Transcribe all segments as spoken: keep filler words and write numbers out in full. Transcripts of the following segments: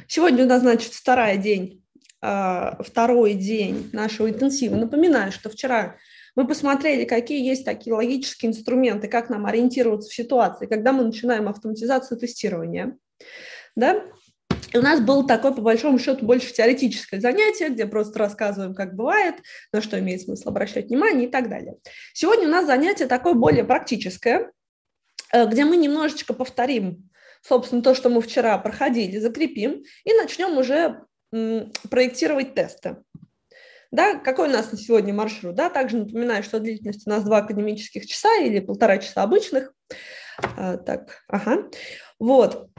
Сегодня у нас, значит, второй день, второй день нашего интенсива. Напоминаю, что вчера мы посмотрели, какие есть такие логические инструменты, как нам ориентироваться в ситуации, когда мы начинаем автоматизацию тестирования. Да? И у нас было такое, по большому счету, больше теоретическое занятие, где просто рассказываем, как бывает, на что имеет смысл обращать внимание и так далее. Сегодня у нас занятие такое более практическое, где мы немножечко повторим, собственно, то, что мы вчера проходили, закрепим и начнем уже м, проектировать тесты. Да, какой у нас на сегодня маршрут? Да? Также напоминаю, что длительность у нас два академических часа или полтора часа обычных. А, так, ага. Вот.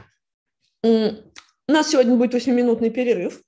У нас сегодня будет восьмиминутный перерыв.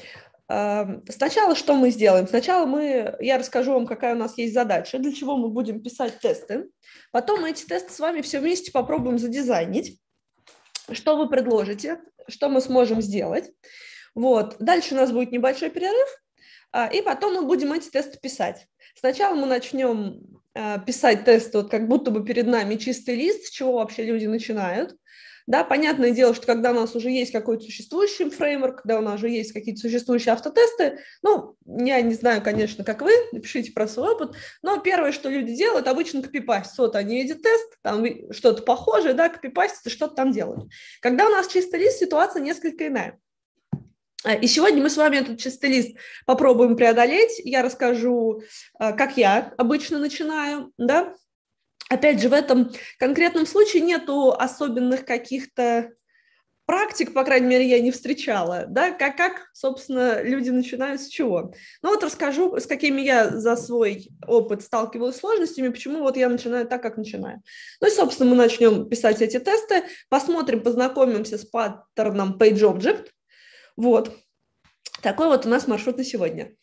Сначала что мы сделаем? Сначала мы, я расскажу вам, какая у нас есть задача, для чего мы будем писать тесты. Потом мы эти тесты с вами все вместе попробуем задизайнить. Что вы предложите, что мы сможем сделать. Вот. Дальше у нас будет небольшой перерыв, и потом мы будем эти тесты писать. Сначала мы начнем писать тесты, вот как будто бы перед нами чистый лист, с чего вообще люди начинают. Да, понятное дело, что когда у нас уже есть какой-то существующий фреймворк, когда у нас уже есть какие-то существующие автотесты, ну, я не знаю, конечно, как вы, напишите про свой опыт, но первое, что люди делают, обычно копипастят. Вот они видят тест, там что-то похожее, да, копипастят и что-то там делают. Когда у нас чистый лист, ситуация несколько иная. И сегодня мы с вами этот чистый лист попробуем преодолеть. Я расскажу, как я обычно начинаю, да. Опять же, в этом конкретном случае нету особенных каких-то практик, по крайней мере, я не встречала, да, как, как, собственно, люди начинают с чего. Ну вот расскажу, с какими я за свой опыт сталкивалась с сложностями, почему вот я начинаю так, как начинаю. Ну и, собственно, мы начнем писать эти тесты, посмотрим, познакомимся с паттерном PageObject. Вот. Такой вот у нас маршрут на сегодня.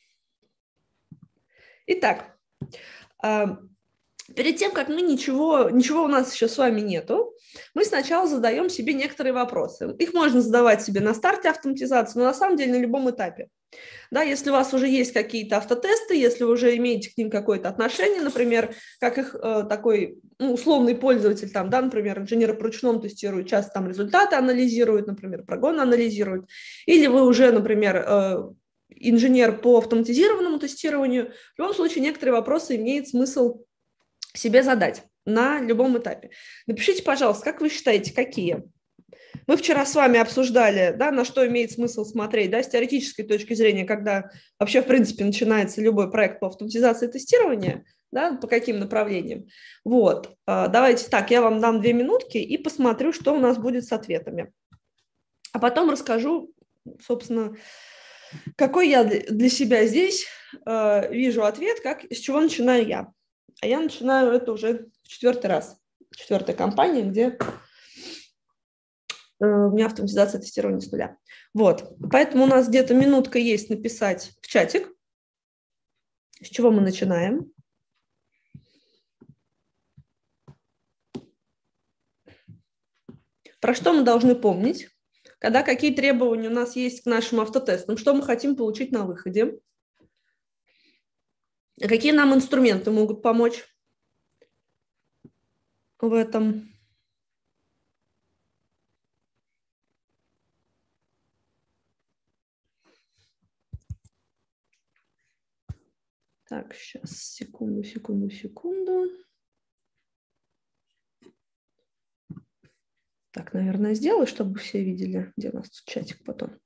Итак, перед тем, как мы ничего, ничего у нас еще с вами нету, мы сначала задаем себе некоторые вопросы. Их можно задавать себе на старте автоматизации, но на самом деле на любом этапе. Да, если у вас уже есть какие-то автотесты, если вы уже имеете к ним какое-то отношение, например, как их э, такой ну, условный пользователь, там, да, например, инженеры по ручному тестируют, часто там результаты анализируют, например, прогоны анализируют, или вы уже, например, э, инженер по автоматизированному тестированию, в любом случае некоторые вопросы имеет смысл себе задать на любом этапе. Напишите, пожалуйста, как вы считаете, какие? Мы вчера с вами обсуждали, да, на что имеет смысл смотреть, да, с теоретической точки зрения, когда вообще, в принципе, начинается любой проект по автоматизации тестирования, да, по каким направлениям. Вот, давайте так, я вам дам две минутки и посмотрю, что у нас будет с ответами. А потом расскажу, собственно, какой я для себя здесь э, вижу ответ, как, с чего начинаю я. А я начинаю это уже в четвертый раз, четвертая компания, где у меня автоматизация тестирования с нуля. Вот, поэтому у нас где-то минутка есть написать в чатик, с чего мы начинаем. Про что мы должны помнить, когда какие требования у нас есть к нашим автотестам, что мы хотим получить на выходе, какие нам инструменты могут помочь в этом. Так, сейчас, секунду, секунду, секунду. Так, наверное, сделаю, чтобы все видели, где у нас тут чатик потом.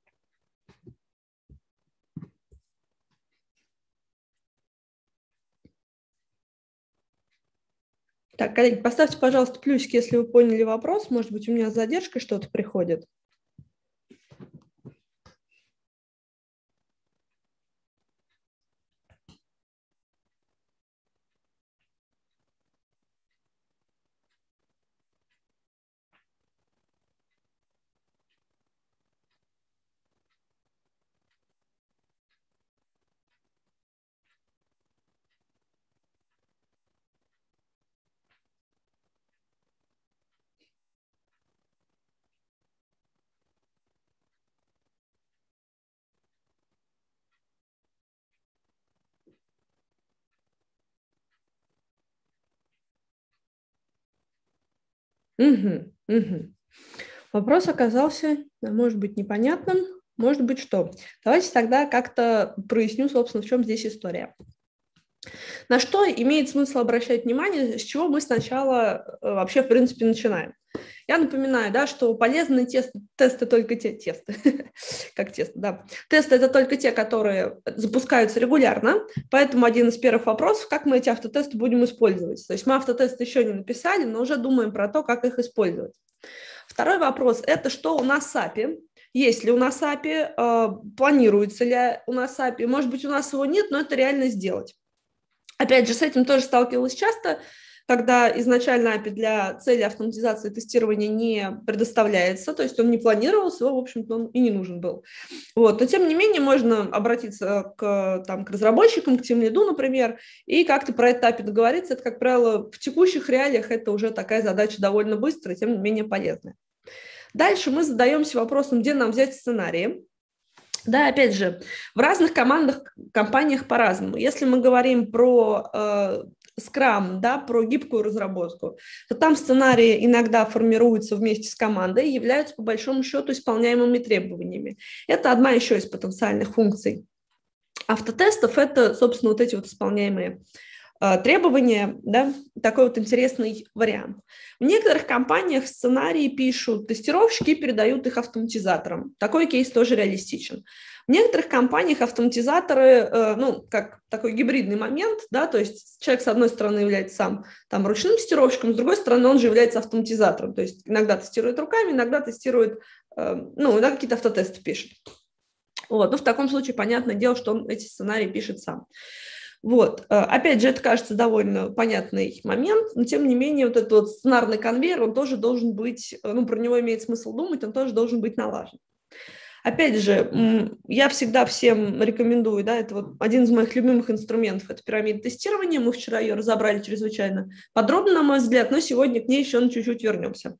Так, коллеги, поставьте, пожалуйста, плюсики, если вы поняли вопрос. Может быть, у меня с задержкой что-то приходит. Угу, угу. Вопрос оказался, может быть, непонятным. Может быть, что? Давайте тогда как-то проясню, собственно, в чем здесь история. На что имеет смысл обращать внимание, с чего мы сначала э, вообще, в принципе, начинаем. Я напоминаю, да, что полезные тесты, тесты только те, тесты, как тесто, да. Тесты – это только те, которые запускаются регулярно, поэтому один из первых вопросов, как мы эти автотесты будем использовать. То есть мы автотесты еще не написали, но уже думаем про то, как их использовать. Второй вопрос – это что у нас с эй пи ай. Есть ли у нас эй пи ай, э, планируется ли у нас эй пи ай, может быть, у нас его нет, но это реально сделать. Опять же, с этим тоже сталкивалась часто, когда изначально эй пи ай для цели автоматизации тестирования не предоставляется, то есть он не планировался, его, в общем-то, он и не нужен был. Вот. Но, тем не менее, можно обратиться к, там, к разработчикам, к тимлиду, например, и как-то про это эй пи ай договориться. Это, как правило, в текущих реалиях это уже такая задача довольно быстрая, тем не менее полезная. Дальше мы задаемся вопросом, где нам взять сценарии. Да, опять же, в разных командах, компаниях по-разному. Если мы говорим про э, Scrum, да, про гибкую разработку, то там сценарии иногда формируются вместе с командой и являются, по большому счету, исполняемыми требованиями. Это одна еще из потенциальных функций автотестов. Это, собственно, вот эти вот исполняемые э, требования, да, такой вот интересный вариант. В некоторых компаниях сценарии пишут тестировщики и передают их автоматизаторам. Такой кейс тоже реалистичен. В некоторых компаниях автоматизаторы, ну, как такой гибридный момент, да, то есть человек, с одной стороны, является сам там ручным тестировщиком, с другой стороны, он же является автоматизатором, то есть иногда тестирует руками, иногда тестирует, ну, иногда какие-то автотесты пишет. Вот, ну, в таком случае, понятное дело, что он эти сценарии пишет сам. Вот, опять же, это кажется довольно понятный момент, но тем не менее вот этот вот сценарный конвейер, он тоже должен быть, ну, про него имеет смысл думать, он тоже должен быть налажен. Опять же, я всегда всем рекомендую, да, это вот один из моих любимых инструментов, это пирамида тестирования, мы вчера ее разобрали чрезвычайно подробно, на мой взгляд, но сегодня к ней еще на чуть-чуть вернемся.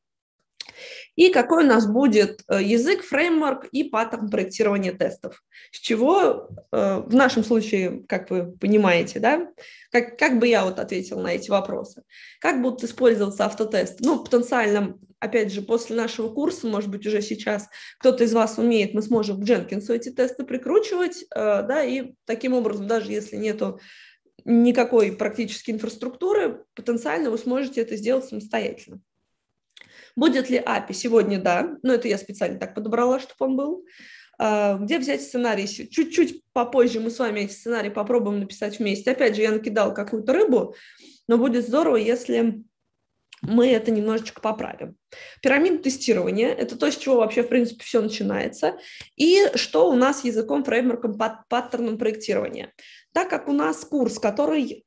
И какой у нас будет язык, фреймворк и паттерн проектирования тестов. С чего в нашем случае, как вы понимаете, да, как, как бы я вот ответила на эти вопросы. Как будут использоваться автотесты? Ну, потенциально, опять же, после нашего курса, может быть, уже сейчас кто-то из вас умеет, мы сможем к Jenkins эти тесты прикручивать, да, и таким образом, даже если нету никакой практической инфраструктуры, потенциально вы сможете это сделать самостоятельно. Будет ли эй пи ай? Сегодня да, но это я специально так подобрала, чтобы он был. Где взять сценарий? Чуть-чуть попозже мы с вами эти сценарии попробуем написать вместе. Опять же, я накидала какую-то рыбу, но будет здорово, если мы это немножечко поправим. Пирамида тестирования – это то, с чего вообще, в принципе, все начинается. И что у нас языком, фреймворком, паттерном проектирования. Так как у нас курс, который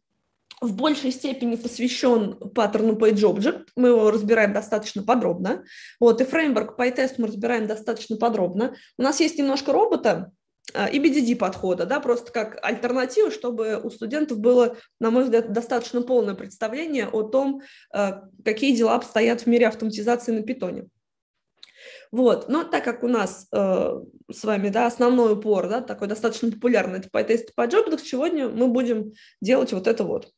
в большей степени посвящен паттерну PageObject, мы его разбираем достаточно подробно, вот, и фреймворк PyTest мы разбираем достаточно подробно. У нас есть немножко робота и би ди ди-подхода, да, просто как альтернатива, чтобы у студентов было, на мой взгляд, достаточно полное представление о том, какие дела обстоят в мире автоматизации на питоне. Вот, но так как у нас э, с вами, да, основной упор, да, такой достаточно популярный, это PyTest и PyJobs, сегодня мы будем делать вот это вот.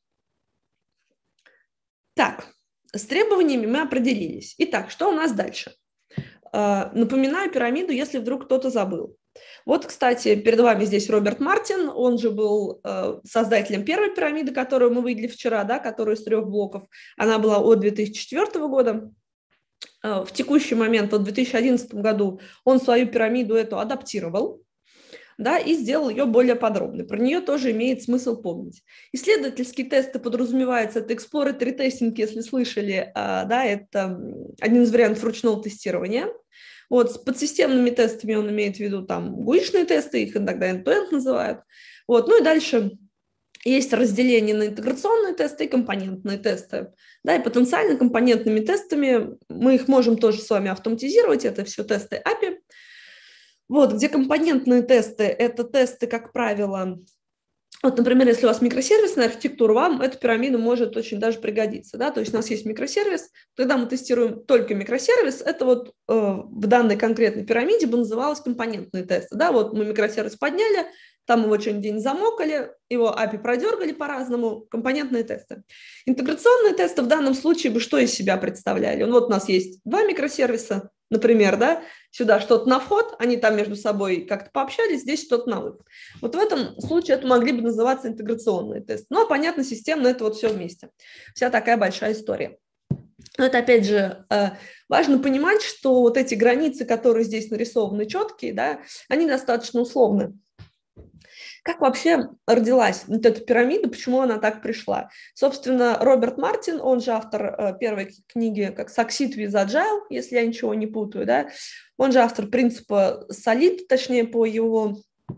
Так, с требованиями мы определились. Итак, что у нас дальше? Э, напоминаю пирамиду, если вдруг кто-то забыл. Вот, кстати, перед вами здесь Роберт Мартин, он же был э, создателем первой пирамиды, которую мы видели вчера, да, которая из трех блоков. Она была от две тысячи четвёртого года. Э, в текущий момент, вот в две тысячи одиннадцатом году, он свою пирамиду эту адаптировал, да, и сделал ее более подробной. Про нее тоже имеет смысл помнить. Исследовательские тесты подразумеваются, это exploratory testing, если слышали, да, это один из вариантов ручного тестирования. Вот, с подсистемными тестами он имеет в виду там гуишные тесты, их иногда end-to-end называют. Вот, ну и дальше есть разделение на интеграционные тесты и компонентные тесты. Да, и потенциально компонентными тестами мы их можем тоже с вами автоматизировать, это все тесты эй пи ай. Вот, где компонентные тесты, это тесты, как правило, вот, например, если у вас микросервисная архитектура, вам эта пирамида может очень даже пригодиться, да, то есть у нас есть микросервис, когда мы тестируем только микросервис, это вот э, в данной конкретной пирамиде бы называлось компонентные тесты, да, вот мы микросервис подняли, там его что-нибудь день замокали, его эй пи ай продергали по-разному, компонентные тесты. Интеграционные тесты в данном случае бы что из себя представляли? Вот у нас есть два микросервиса, например, да, сюда что-то на вход, они там между собой как-то пообщались, здесь что-то на выход. Вот в этом случае это могли бы называться интеграционные тесты. Ну, а понятно, системно это вот все вместе. Вся такая большая история. Но это, опять же, важно понимать, что вот эти границы, которые здесь нарисованы четкие, да, они достаточно условны. Как вообще родилась вот эта пирамида, почему она так пришла? Собственно, Роберт Мартин, он же автор первой книги как «Succeed with Agile», если я ничего не путаю, да, он же автор принципа солид, точнее, по его,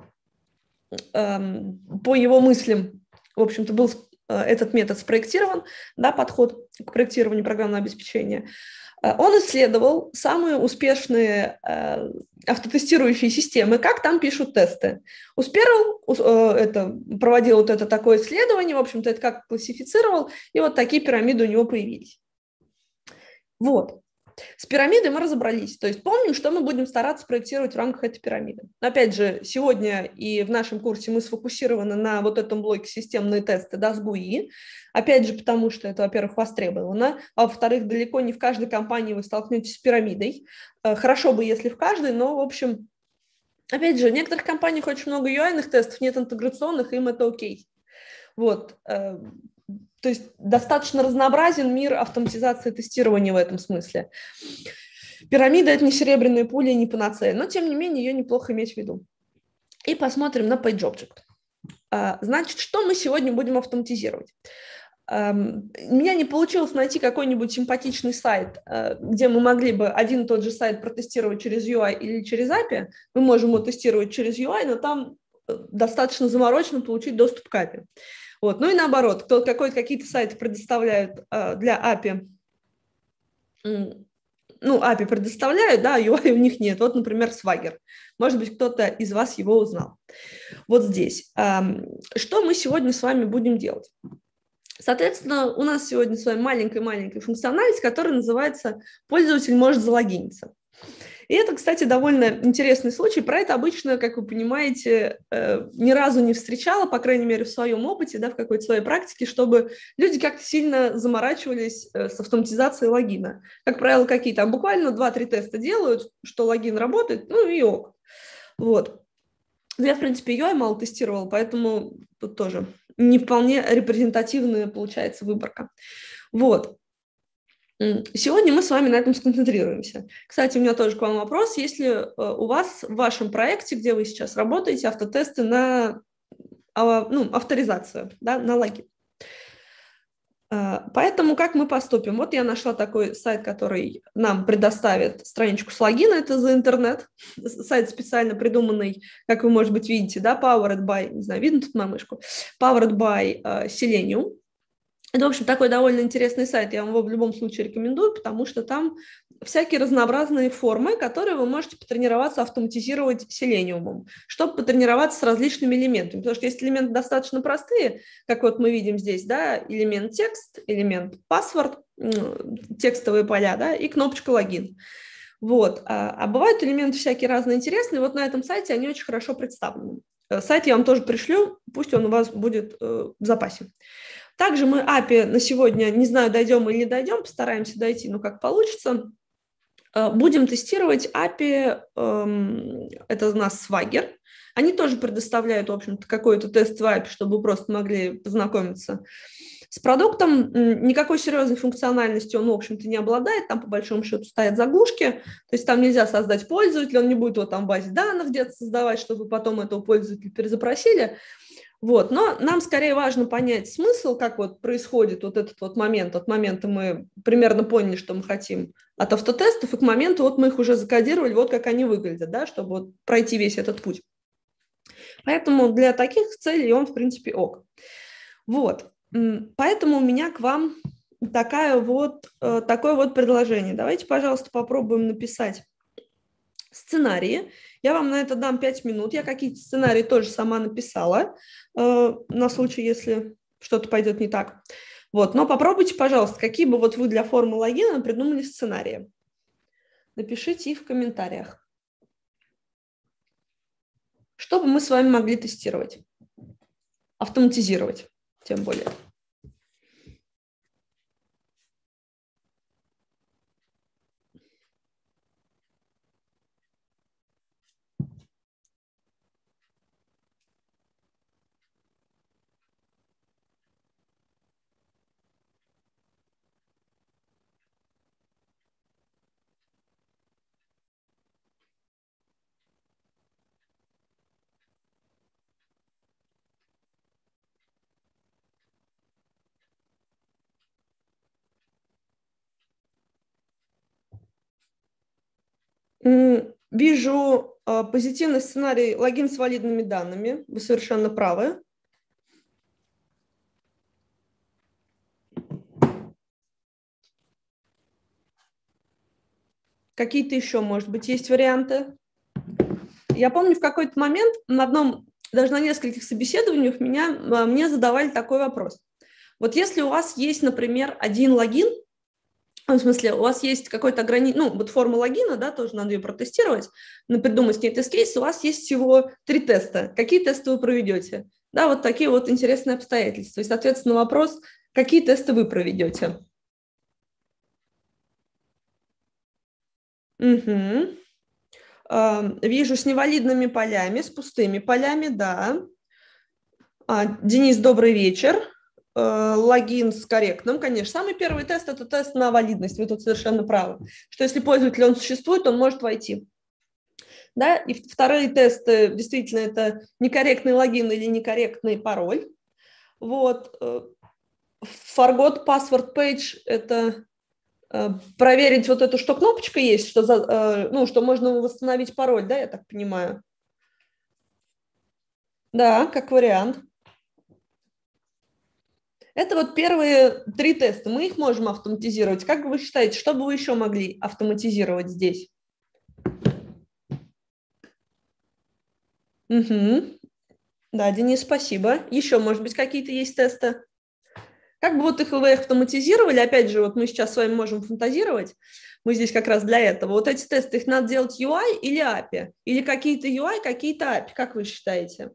эм, по его мыслям, в общем-то, был этот метод спроектирован, да, подход к проектированию программного обеспечения. Он исследовал самые успешные э, автотестирующие системы, как там пишут тесты. Успел, э, это, проводил вот это такое исследование, в общем-то, это как классифицировал, и вот такие пирамиды у него появились. Вот. С пирамидой мы разобрались. То есть помним, что мы будем стараться проектировать в рамках этой пирамиды. Опять же, сегодня и в нашем курсе мы сфокусированы на вот этом блоке системные тесты, да, с джи ю ай. Опять же, потому что это, во-первых, востребовано, а во-вторых, далеко не в каждой компании вы столкнетесь с пирамидой. Хорошо бы, если в каждой, но, в общем, опять же, в некоторых компаниях очень много ю ай-ных тестов, нет интеграционных, им это окей. Вот. То есть достаточно разнообразен мир автоматизации тестирования в этом смысле. Пирамида – это не серебряная пуля и не панацея, но, тем не менее, ее неплохо иметь в виду. И посмотрим на PageObject. Значит, что мы сегодня будем автоматизировать? У меня не получилось найти какой-нибудь симпатичный сайт, где мы могли бы один и тот же сайт протестировать через ю ай или через эй пи ай. Мы можем его тестировать через ю ай, но там достаточно заморочено получить доступ к эй пи ай. Вот. Ну и наоборот, кто какие-то сайты предоставляют э, для эй пи ай, ну, эй пи ай предоставляют, да, а ю ай у них нет. Вот, например, Swagger. Может быть, кто-то из вас его узнал. Вот здесь. Эм, что мы сегодня с вами будем делать? Соответственно, у нас сегодня с вами маленькая-маленькая функциональность, которая называется «Пользователь может залогиниться». И это, кстати, довольно интересный случай. Про это обычно, как вы понимаете, ни разу не встречала, по крайней мере, в своем опыте, да, в какой-то своей практике, чтобы люди как-то сильно заморачивались с автоматизацией логина. Как правило, какие там буквально два-три теста делают, что логин работает, ну и ок. Вот. Я, в принципе, ю ай мало тестировала, поэтому тут тоже не вполне репрезентативная получается выборка. Вот. Сегодня мы с вами на этом сконцентрируемся. Кстати, у меня тоже к вам вопрос. Если у вас в вашем проекте, где вы сейчас работаете, автотесты на ну, авторизацию, да, на логин. Поэтому как мы поступим? Вот я нашла такой сайт, который нам предоставит страничку с логина, это за интернет. Сайт специально придуманный, как вы, может быть, видите, да, powered by, не знаю, видно тут на мышку, powered by uh, Selenium. Это, в общем, такой довольно интересный сайт, я вам его в любом случае рекомендую, потому что там всякие разнообразные формы, которые вы можете потренироваться автоматизировать селениумом, чтобы потренироваться с различными элементами. Потому что есть элементы достаточно простые, как вот мы видим здесь, да, элемент текст, элемент паспорт, текстовые поля, да, и кнопочка логин. Вот. А, а бывают элементы всякие разные интересные, вот на этом сайте они очень хорошо представлены. Сайт я вам тоже пришлю, пусть он у вас будет э, в запасе. Также мы эй пи ай на сегодня, не знаю, дойдем или не дойдем, постараемся дойти, но как получится. Будем тестировать эй пи ай, это у нас Swagger. Они тоже предоставляют, в общем-то, какой-то тест в эй пи ай, чтобы вы просто могли познакомиться с продуктом. Никакой серьезной функциональностью он, в общем-то, не обладает. Там, по большому счету, стоят заглушки. То есть там нельзя создать пользователя, он не будет его там в базе данных где-то создавать, чтобы потом этого пользователя перезапросили. Вот. Но нам скорее важно понять смысл, как вот происходит вот этот вот момент. От момента мы примерно поняли, что мы хотим от автотестов, и к моменту вот мы их уже закодировали, вот как они выглядят, да, чтобы вот пройти весь этот путь. Поэтому для таких целей он, в принципе, ок. Вот. Поэтому у меня к вам такая вот, такое вот предложение. Давайте, пожалуйста, попробуем написать сценарии. Я вам на это дам пять минут. Я какие-то сценарии тоже сама написала, э, на случай, если что-то пойдет не так. Вот. Но попробуйте, пожалуйста, какие бы вот вы для формы логина придумали сценарии. Напишите их в комментариях. Что бы мы с вами могли тестировать? Автоматизировать, тем более. Вижу э, позитивный сценарий логин с валидными данными. Вы совершенно правы. Какие-то еще, может быть, есть варианты? Я помню, в какой-то момент на одном, даже на нескольких собеседованиях меня, мне задавали такой вопрос. Вот если у вас есть, например, один логин, в смысле, у вас есть какой-то ограниченный, ну, вот форма логина, да, тоже надо ее протестировать, но придумать какие-то тест-кейсы, у вас есть всего три теста. Какие тесты вы проведете? Да, вот такие вот интересные обстоятельства. И, соответственно, вопрос, какие тесты вы проведете? Угу. Вижу с невалидными полями, с пустыми полями, да. А, Денис, добрый вечер. Э, Логин с корректным, конечно. Самый первый тест – это тест на валидность. Вы тут совершенно правы. Что если пользователь, он существует, он может войти. Да? И вторые тесты, действительно, это некорректный логин или некорректный пароль. Вот. э, Forgot password page – это э, проверить вот эту, что кнопочка есть, что, за, э, ну, что можно восстановить пароль, да, я так понимаю. Да, как вариант. Это вот первые три теста. Мы их можем автоматизировать. Как вы считаете, что бы вы еще могли автоматизировать здесь? Угу. Да, Денис, спасибо. Еще, может быть, какие-то есть тесты? Как бы вот их вы автоматизировали? Опять же, вот мы сейчас с вами можем фантазировать. Мы здесь как раз для этого. Вот эти тесты, их надо делать ю ай или эй пи ай? Или какие-то ю ай, какие-то эй пи ай? Как вы считаете?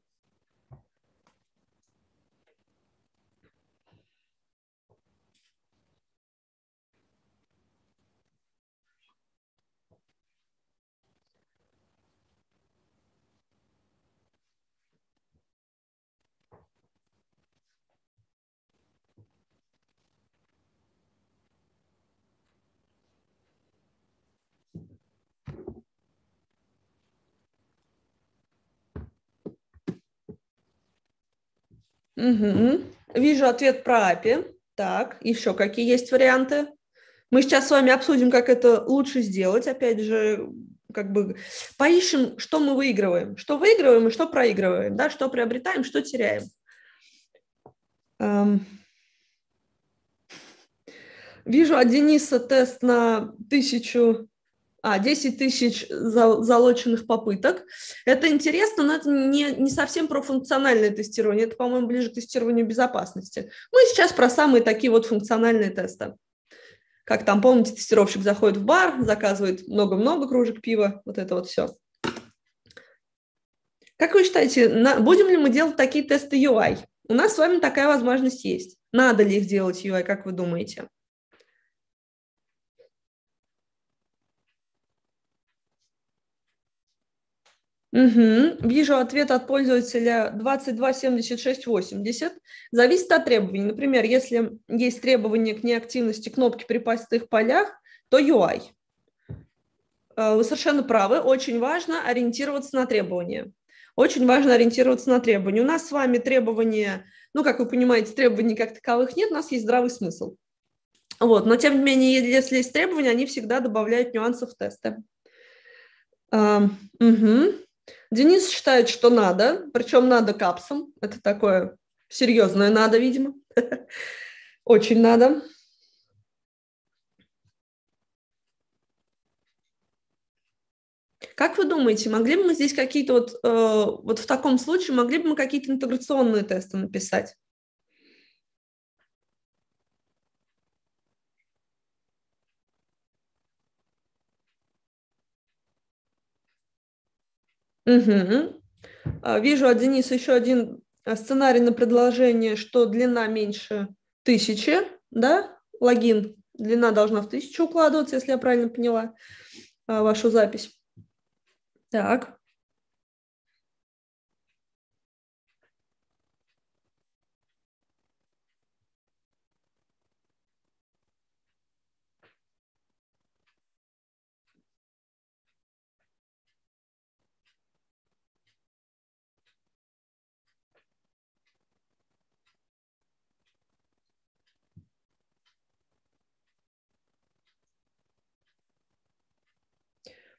Угу. Вижу ответ про эй пи ай. Так, еще какие есть варианты? Мы сейчас с вами обсудим, как это лучше сделать. Опять же, как бы поищем, что мы выигрываем. Что выигрываем и что проигрываем. Да? Что приобретаем, что теряем. Эм, Вижу от Дениса тест на тысячу, а, десять тысяч залоченных попыток. Это интересно, но это не, не совсем про функциональное тестирование. Это, по-моему, ближе к тестированию безопасности. Мы сейчас про самые такие вот функциональные тесты. Как там, помните, тестировщик заходит в бар, заказывает много-много кружек пива, вот это вот все. Как вы считаете, на, будем ли мы делать такие тесты ю ай? У нас с вами такая возможность есть. Надо ли их делать ю ай, как вы думаете? Угу. Вижу ответ от пользователя двадцать два семьдесят шесть восемьдесят. Зависит от требований. Например, если есть требования к неактивности кнопки при пустых полях, то ю ай. Вы совершенно правы. Очень важно ориентироваться на требования. Очень важно ориентироваться на требования. У нас с вами требования, ну, как вы понимаете, требований как таковых нет, у нас есть здравый смысл. Вот. Но, тем не менее, если есть требования, они всегда добавляют нюансов в тесты. А, угу. Денис считает, что надо, причем надо капсом. Это такое серьезное надо, видимо. Очень надо. Как вы думаете, могли бы мы здесь какие-то вот, э, вот в таком случае, могли бы мы какие-то интеграционные тесты написать? Угу. Вижу от Дениса еще один сценарий на предложение, что длина меньше тысячи, да, логин, длина должна в тысячу укладываться, если я правильно поняла вашу запись. Так.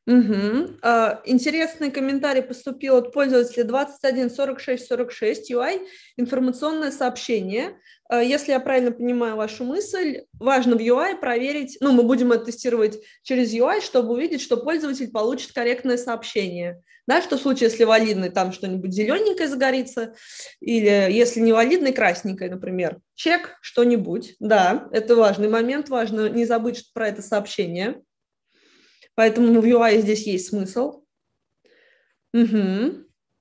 Угу. А, интересный комментарий поступил от пользователя двадцать один сорок шесть сорок шесть ю ай информационное сообщение. А, если я правильно понимаю вашу мысль, важно в ю ай проверить, ну, мы будем это тестировать через ю ай, чтобы увидеть, что пользователь получит корректное сообщение. Да, что в случае, если валидный, там что-нибудь зелененькое загорится, или если не валидный, красненькое, например. Чек, что-нибудь. Да, это важный момент, важно не забыть про это сообщение. Поэтому в ю ай здесь есть смысл. Угу.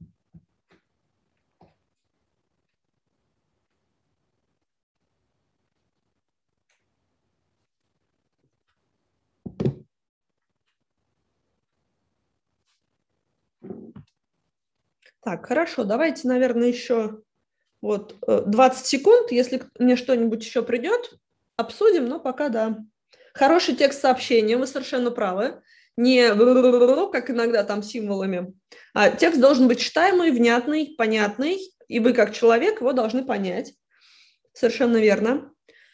Так, хорошо, давайте, наверное, еще вот двадцать секунд. Если мне что-нибудь еще придет, обсудим, но пока да. Хороший текст сообщения, вы совершенно правы. Не как иногда там символами, а текст должен быть читаемый, внятный, понятный, и вы как человек его должны понять. Совершенно верно.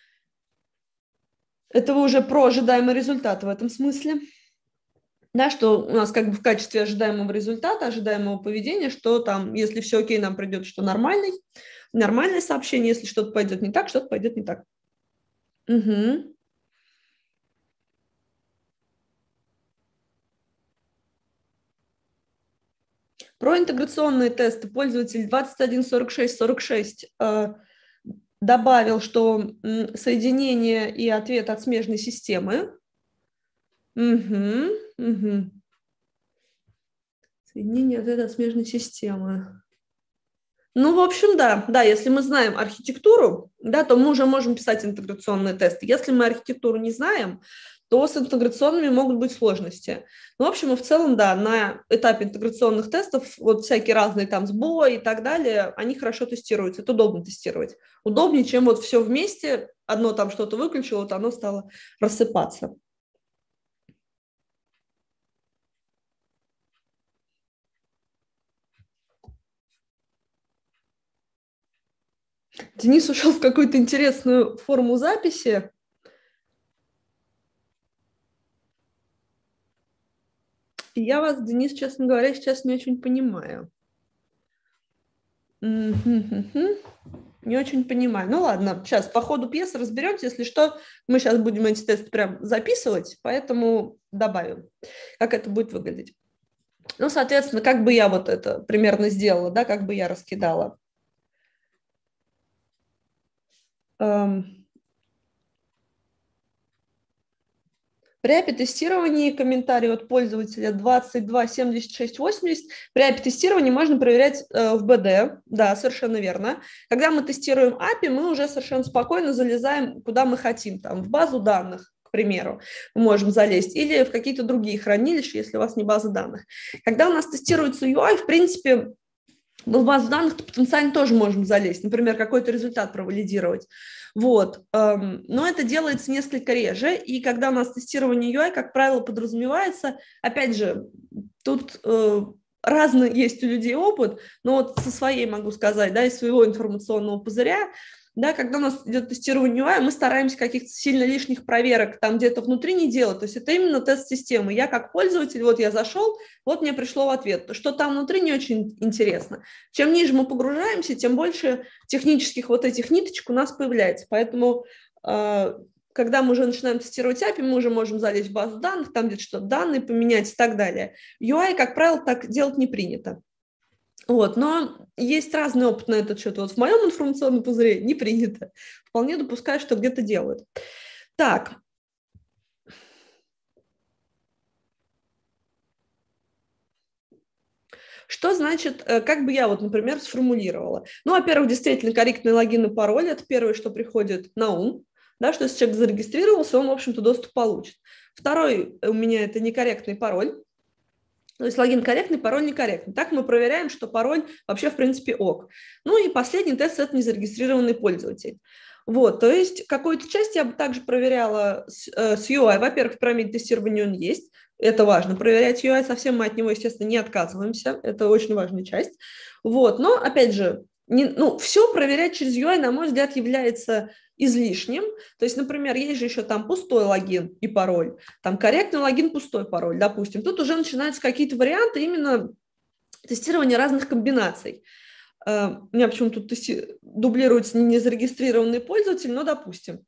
Это вы уже про ожидаемый результат в этом смысле. Да, что у нас как бы в качестве ожидаемого результата, ожидаемого поведения, что там, если все окей, нам придет, что нормальный, нормальное сообщение, если что-то пойдет не так, что-то пойдет не так. Угу. Про интеграционные тесты пользователь двадцать один сорок шесть сорок шесть э, добавил, что м, соединение и ответ от смежной системы. Угу, угу. Соединение от ответ от смежной системы. Ну, в общем, да, да, если мы знаем архитектуру, да, то мы уже можем писать интеграционные тесты. Если мы архитектуру не знаем, то с интеграционными могут быть сложности. Ну, в общем, и в целом, да, на этапе интеграционных тестов вот всякие разные там сбои и так далее, они хорошо тестируются, это удобно тестировать. Удобнее, чем вот все вместе, одно там что-то выключило, вот оно стало рассыпаться. Денис ушел в какую-то интересную форму записи. Я вас, Денис, честно говоря, сейчас не очень понимаю. Не очень понимаю. Ну ладно, сейчас по ходу пьесы разберемся. Если что, мы сейчас будем эти тесты прям записывать, поэтому добавим, как это будет выглядеть. Ну, соответственно, как бы я вот это примерно сделала, да, как бы я раскидала. Эм... При эй пи ай-тестировании комментарий от пользователя двадцать два семьдесят шесть восемьдесят. При эй пи ай-тестировании можно проверять э, в би ди. Да, совершенно верно. Когда мы тестируем эй пи ай, мы уже совершенно спокойно залезаем, куда мы хотим. Там, в базу данных, к примеру, мы можем залезть. Или в какие-то другие хранилища, если у вас не база данных. Когда у нас тестируется ю ай, в принципе, мы в базу данных потенциально тоже можем залезть. Например, какой-то результат провалидировать. Вот. Но это делается несколько реже, и когда у нас тестирование ю ай, как правило, подразумевается, опять же, тут э, разный есть у людей опыт, но вот со своей могу сказать, да, из своего информационного пузыря, да, когда у нас идет тестирование ю ай, мы стараемся каких-то сильно лишних проверок там где-то внутри не делать, то есть это именно тест системы. Я как пользователь, вот я зашел, вот мне пришло в ответ, что там внутри не очень интересно. Чем ниже мы погружаемся, тем больше технических вот этих ниточек у нас появляется, поэтому э, когда мы уже начинаем тестировать эй пи ай, мы уже можем залезть в базу данных, там где-то что-то данные поменять и так далее. ю ай, как правило, так делать не принято. Вот, но есть разный опыт на этот счет. Вот в моем информационном пузыре не принято. Вполне допускаю, что где-то делают. Так. Что значит, как бы я вот, например, сформулировала? Ну, во-первых, действительно корректный логин и пароль – это первое, что приходит на ум. Да, что если человек зарегистрировался, он, в общем-то, доступ получит. Второй у меня – это некорректный пароль. То есть логин корректный, пароль некорректный. Так мы проверяем, что пароль вообще в принципе ок. Ну и последний тест – это незарегистрированный пользователь. Вот, то есть какую-то часть я бы также проверяла с, э, с ю ай. Во-первых, в пирамиде тестирования он есть. Это важно. Проверять ю ай совсем мы от него, естественно, не отказываемся. Это очень важная часть. Вот, но, опять же, не, ну, все проверять через ю ай, на мой взгляд, является излишним. То есть, например, есть же еще там пустой логин и пароль, там корректный логин, пустой пароль, допустим. Тут уже начинаются какие-то варианты именно тестирования разных комбинаций. У меня почему-то тут тести... дублируется незарегистрированный пользователь, но допустим.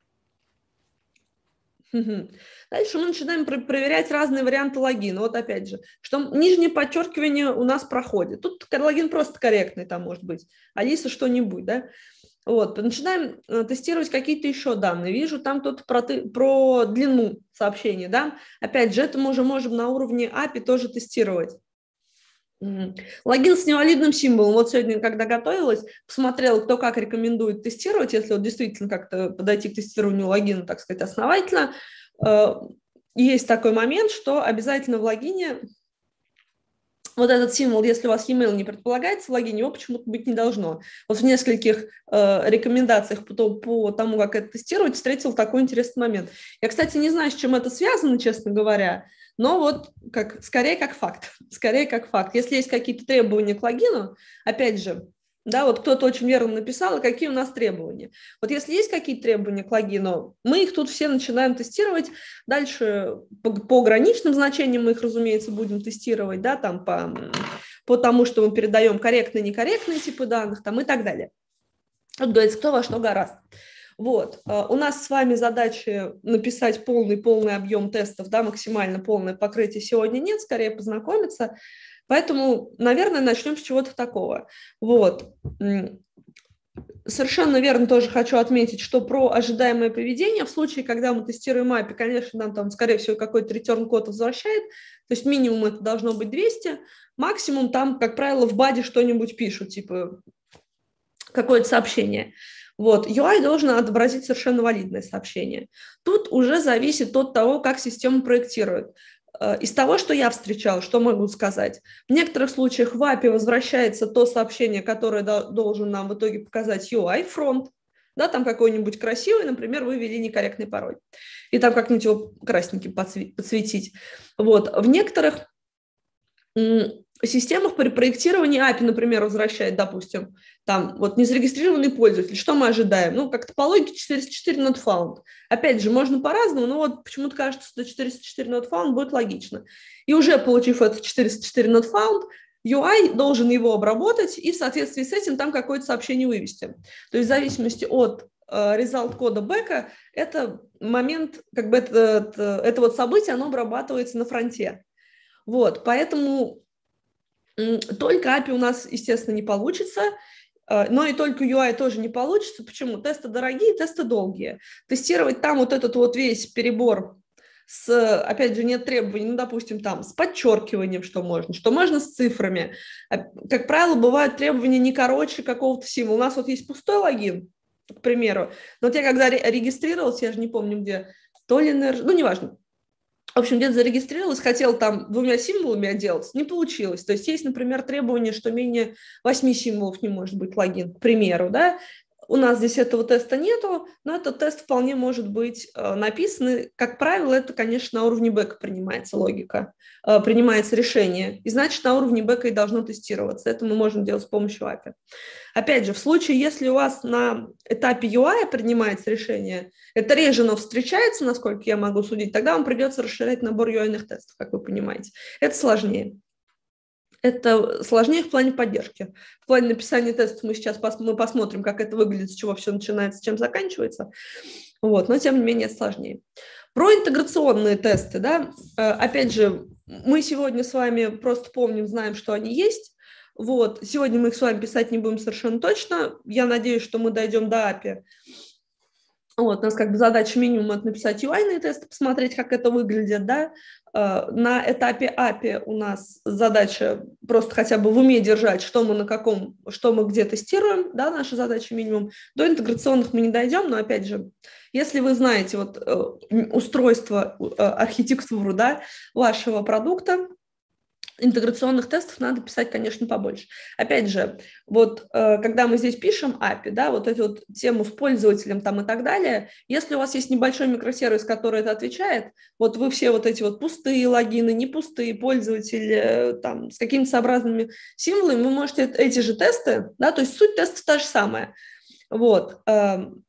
Дальше мы начинаем проверять разные варианты логина. Вот опять же, что нижнее подчеркивание у нас проходит. Тут логин просто корректный там может быть. Алиса что-нибудь, да? Вот, начинаем тестировать какие-то еще данные. Вижу там тут про, про длину сообщения, да? Опять же, это мы уже можем на уровне эй пи ай тоже тестировать. Логин с невалидным символом. Вот сегодня, когда готовилась, посмотрела, кто как рекомендует тестировать, если вот действительно как-то подойти к тестированию логина, так сказать, основательно. Есть такой момент, что обязательно в логине вот этот символ, если у вас e-mail не предполагается в логине, его почему-то быть не должно. Вот в нескольких э, рекомендациях по, по тому, как это тестировать, встретил такой интересный момент. Я, кстати, не знаю, с чем это связано, честно говоря, но вот как, скорее как факт. Скорее как факт. Если есть какие-то требования к логину, опять же, да, вот кто-то очень верно написал, какие у нас требования. Вот если есть какие-то требования к логину, мы их тут все начинаем тестировать. Дальше по, по граничным значениям мы их, разумеется, будем тестировать, да, там по, по тому, что мы передаем корректные, некорректные типы данных, там и так далее. Как говорится, кто во что гораст. Вот. У нас с вами задачи написать полный-полный объем тестов, да, максимально полное покрытие сегодня нет, скорее познакомиться. Поэтому, наверное, начнем с чего-то такого. Вот. Совершенно верно тоже хочу отметить, что про ожидаемое поведение в случае, когда мы тестируем эй пи ай, конечно, нам там, скорее всего, какой-то return-код возвращает, то есть минимум это должно быть двести, максимум там, как правило, в баде что-нибудь пишут, типа какое-то сообщение. Вот, ю ай должен отобразить совершенно валидное сообщение. Тут уже зависит от того, как система проектирует. Из того, что я встречала, что могу сказать? В некоторых случаях в эй пи ай возвращается то сообщение, которое должен нам в итоге показать ю ай фронт, да, там какой-нибудь красивый, например, вы ввели некорректный пароль, и там как-нибудь его красненьким подсветить. Вот. В некоторых системах при проектировании эй пи ай, например, возвращает, допустим, там вот незарегистрированный пользователь, что мы ожидаем? Ну, как-то по логике четыреста четыре not found. Опять же, можно по-разному, но вот почему-то кажется, что четыреста четыре not found будет логично. И уже получив этот четыреста четыре not found, ю ай должен его обработать и в соответствии с этим там какое-то сообщение вывести. То есть в зависимости от result кода бэка, это момент, как бы это, это, это вот событие, оно обрабатывается на фронте. Вот, поэтому только эй пи ай у нас, естественно, не получится, но и только ю ай тоже не получится. Почему? Тесты дорогие, тесты долгие. Тестировать там вот этот вот весь перебор с, опять же, нет требований, ну, допустим, там с подчеркиванием, что можно, что можно с цифрами. Как правило, бывают требования не короче какого-то символа. У нас вот есть пустой логин, к примеру, но вот я когда регистрировалась, я же не помню где, то ли, ну, неважно. В общем, где-то зарегистрировалась, хотела там двумя символами отделаться, не получилось. То есть есть, например, требование, что менее восьми символов не может быть логин, к примеру, да. У нас здесь этого теста нету, но этот тест вполне может быть э, написан. Как правило, это, конечно, на уровне бэка принимается логика, э, принимается решение. И значит, на уровне бэка и должно тестироваться. Это мы можем делать с помощью эй пи ай. Опять же, в случае, если у вас на этапе ю ай принимается решение, это реже, но встречается, насколько я могу судить, тогда вам придется расширять набор ю ай-ных тестов, как вы понимаете. Это сложнее. Это сложнее в плане поддержки. В плане написания тестов мы сейчас пос, мы посмотрим, как это выглядит, с чего все начинается, с чем заканчивается. Вот, но, тем не менее, это сложнее. Про интеграционные тесты. Да? Опять же, мы сегодня с вами просто помним, знаем, что они есть. Вот. Сегодня мы их с вами писать не будем совершенно точно. Я надеюсь, что мы дойдем до эй пи ай. Вот, у нас как бы задача минимум это написать ю ай-ные тесты, посмотреть, как это выглядит, да. На этапе эй пи ай у нас задача просто хотя бы в уме держать, что мы на каком, что мы где тестируем, да, наша задача минимум. До интеграционных мы не дойдем, но опять же, если вы знаете вот устройство, архитектуру, да, вашего продукта, интеграционных тестов надо писать, конечно, побольше. Опять же, вот э, когда мы здесь пишем эй пи ай, да, вот эти вот темы с пользователем там и так далее, если у вас есть небольшой микросервис, который это отвечает, вот вы все вот эти вот пустые логины, не пустые пользователи, э, там, с какими-то сообразными символами, вы можете эти же тесты, да, то есть суть теста та же самая. Вот. Э,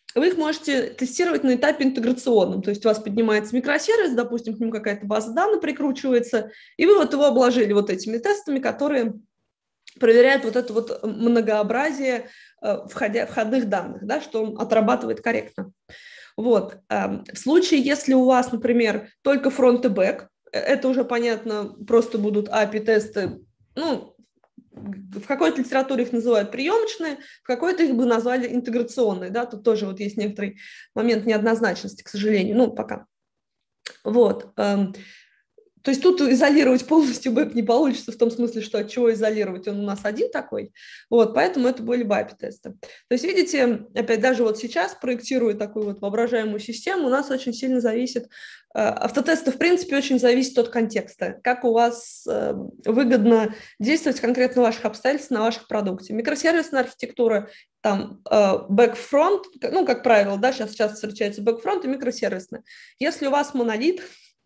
вы их можете тестировать на этапе интеграционном. То есть у вас поднимается микросервис, допустим, к нему какая-то база данных прикручивается, и вы вот его обложили вот этими тестами, которые проверяют вот это вот многообразие входя, входных данных, да, что он отрабатывает корректно. Вот. В случае, если у вас, например, только фронт и бэк, это уже понятно, просто будут эй пи ай-тесты, ну, в какой-то литературе их называют приемочные, в какой-то их бы назвали интеграционные, да, тут тоже вот есть некоторый момент неоднозначности, к сожалению, ну, пока. Вот. То есть тут изолировать полностью веб не получится в том смысле, что от чего изолировать, он у нас один такой, вот, поэтому это были бы эй пи ай-тесты. То есть, видите, опять даже вот сейчас, проектируя такую вот воображаемую систему, у нас очень сильно зависит, автотесты в принципе очень зависят от контекста, как у вас выгодно действовать конкретно в ваших обстоятельствах, на ваших продукте. Микросервисная архитектура, там, бэк-фронт, ну, как правило, да, сейчас часто встречается бэк-фронт и микросервисная. Если у вас монолит,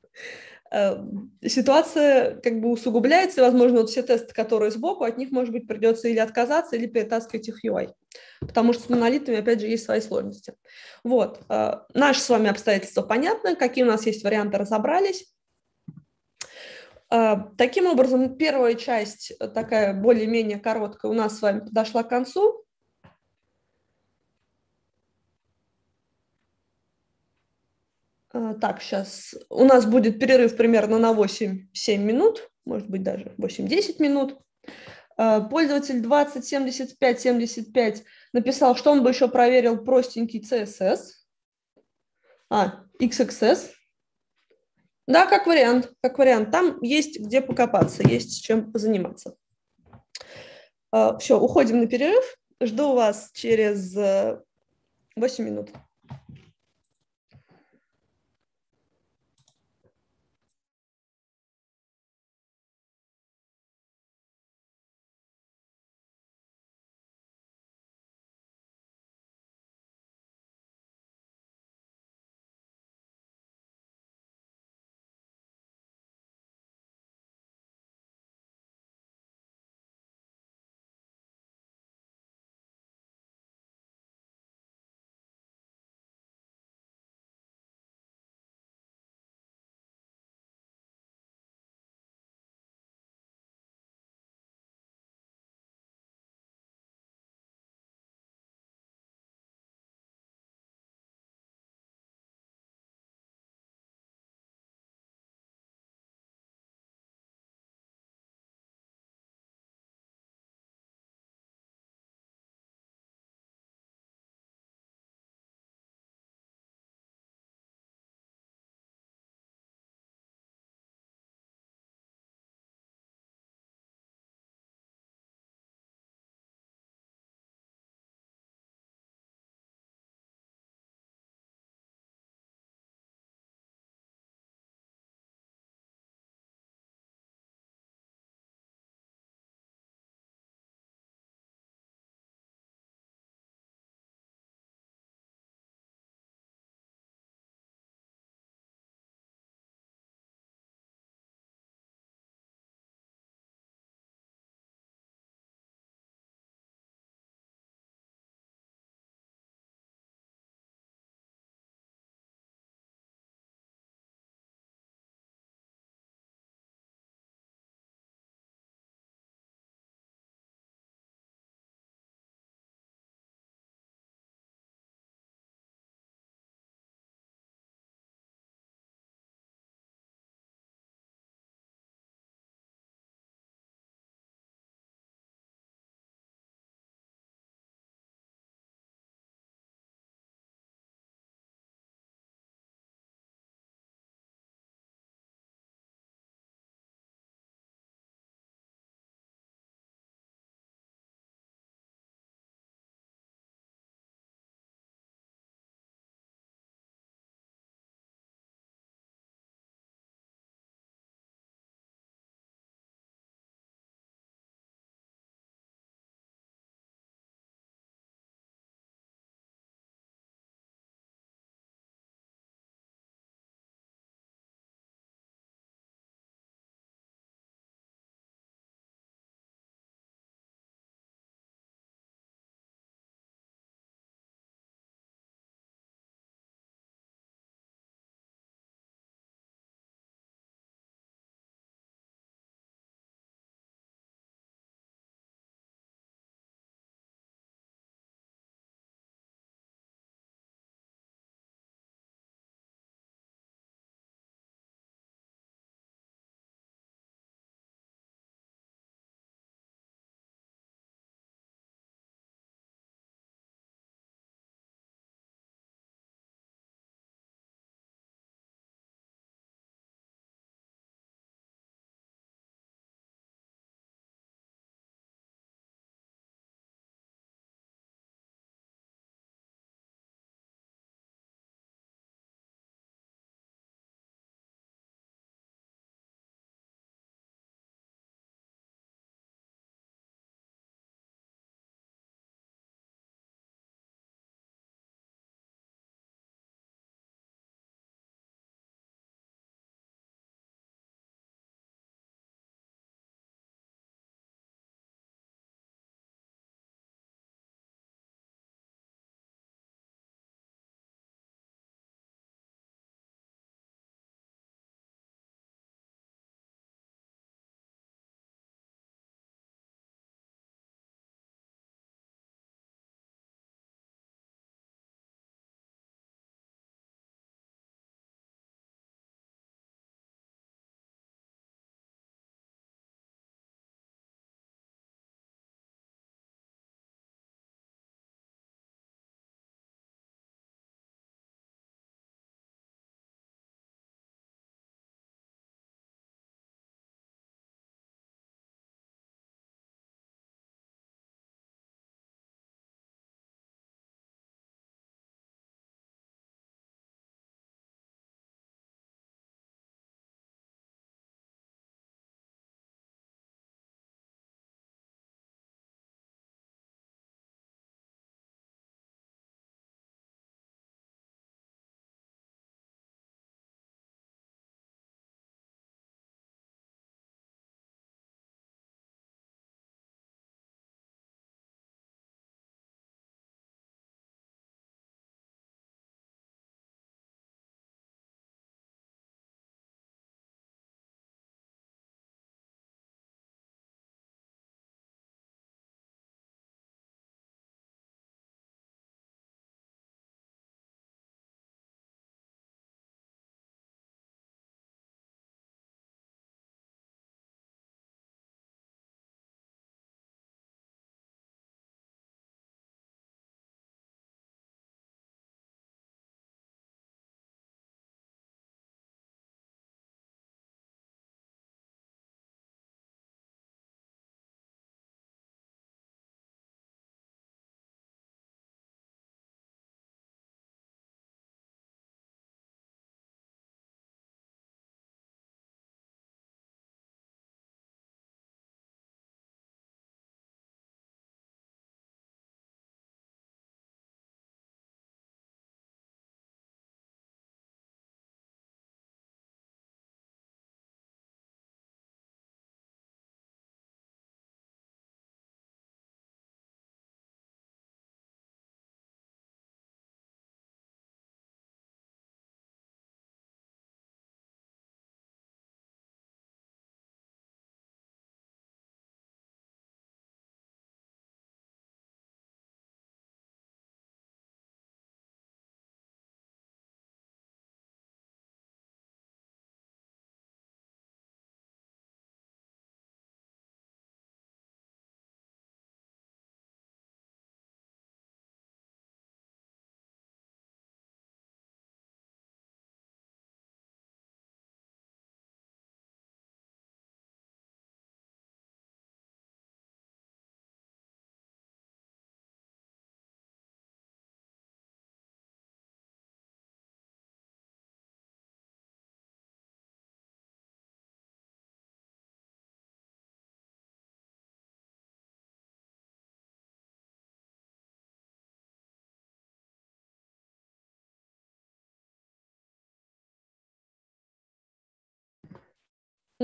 ситуация как бы усугубляется, и, возможно, вот все тесты, которые сбоку, от них, может быть, придется или отказаться, или перетаскивать их в ю ай, потому что с монолитами, опять же, есть свои сложности. Вот. Наши с вами обстоятельства понятны, какие у нас есть варианты, разобрались. Таким образом, первая часть, такая более-менее короткая, у нас с вами подошла к концу. Так, сейчас у нас будет перерыв примерно на восемь-семь минут, может быть, даже восемь-десять минут. Пользователь двадцать семьдесят пять семьдесят пять написал, что он бы еще проверил простенький си эс эс. А, икс икс эс. Да, как вариант, как вариант. Там есть где покопаться, есть чем позаниматься. Все, уходим на перерыв. Жду вас через восемь минут.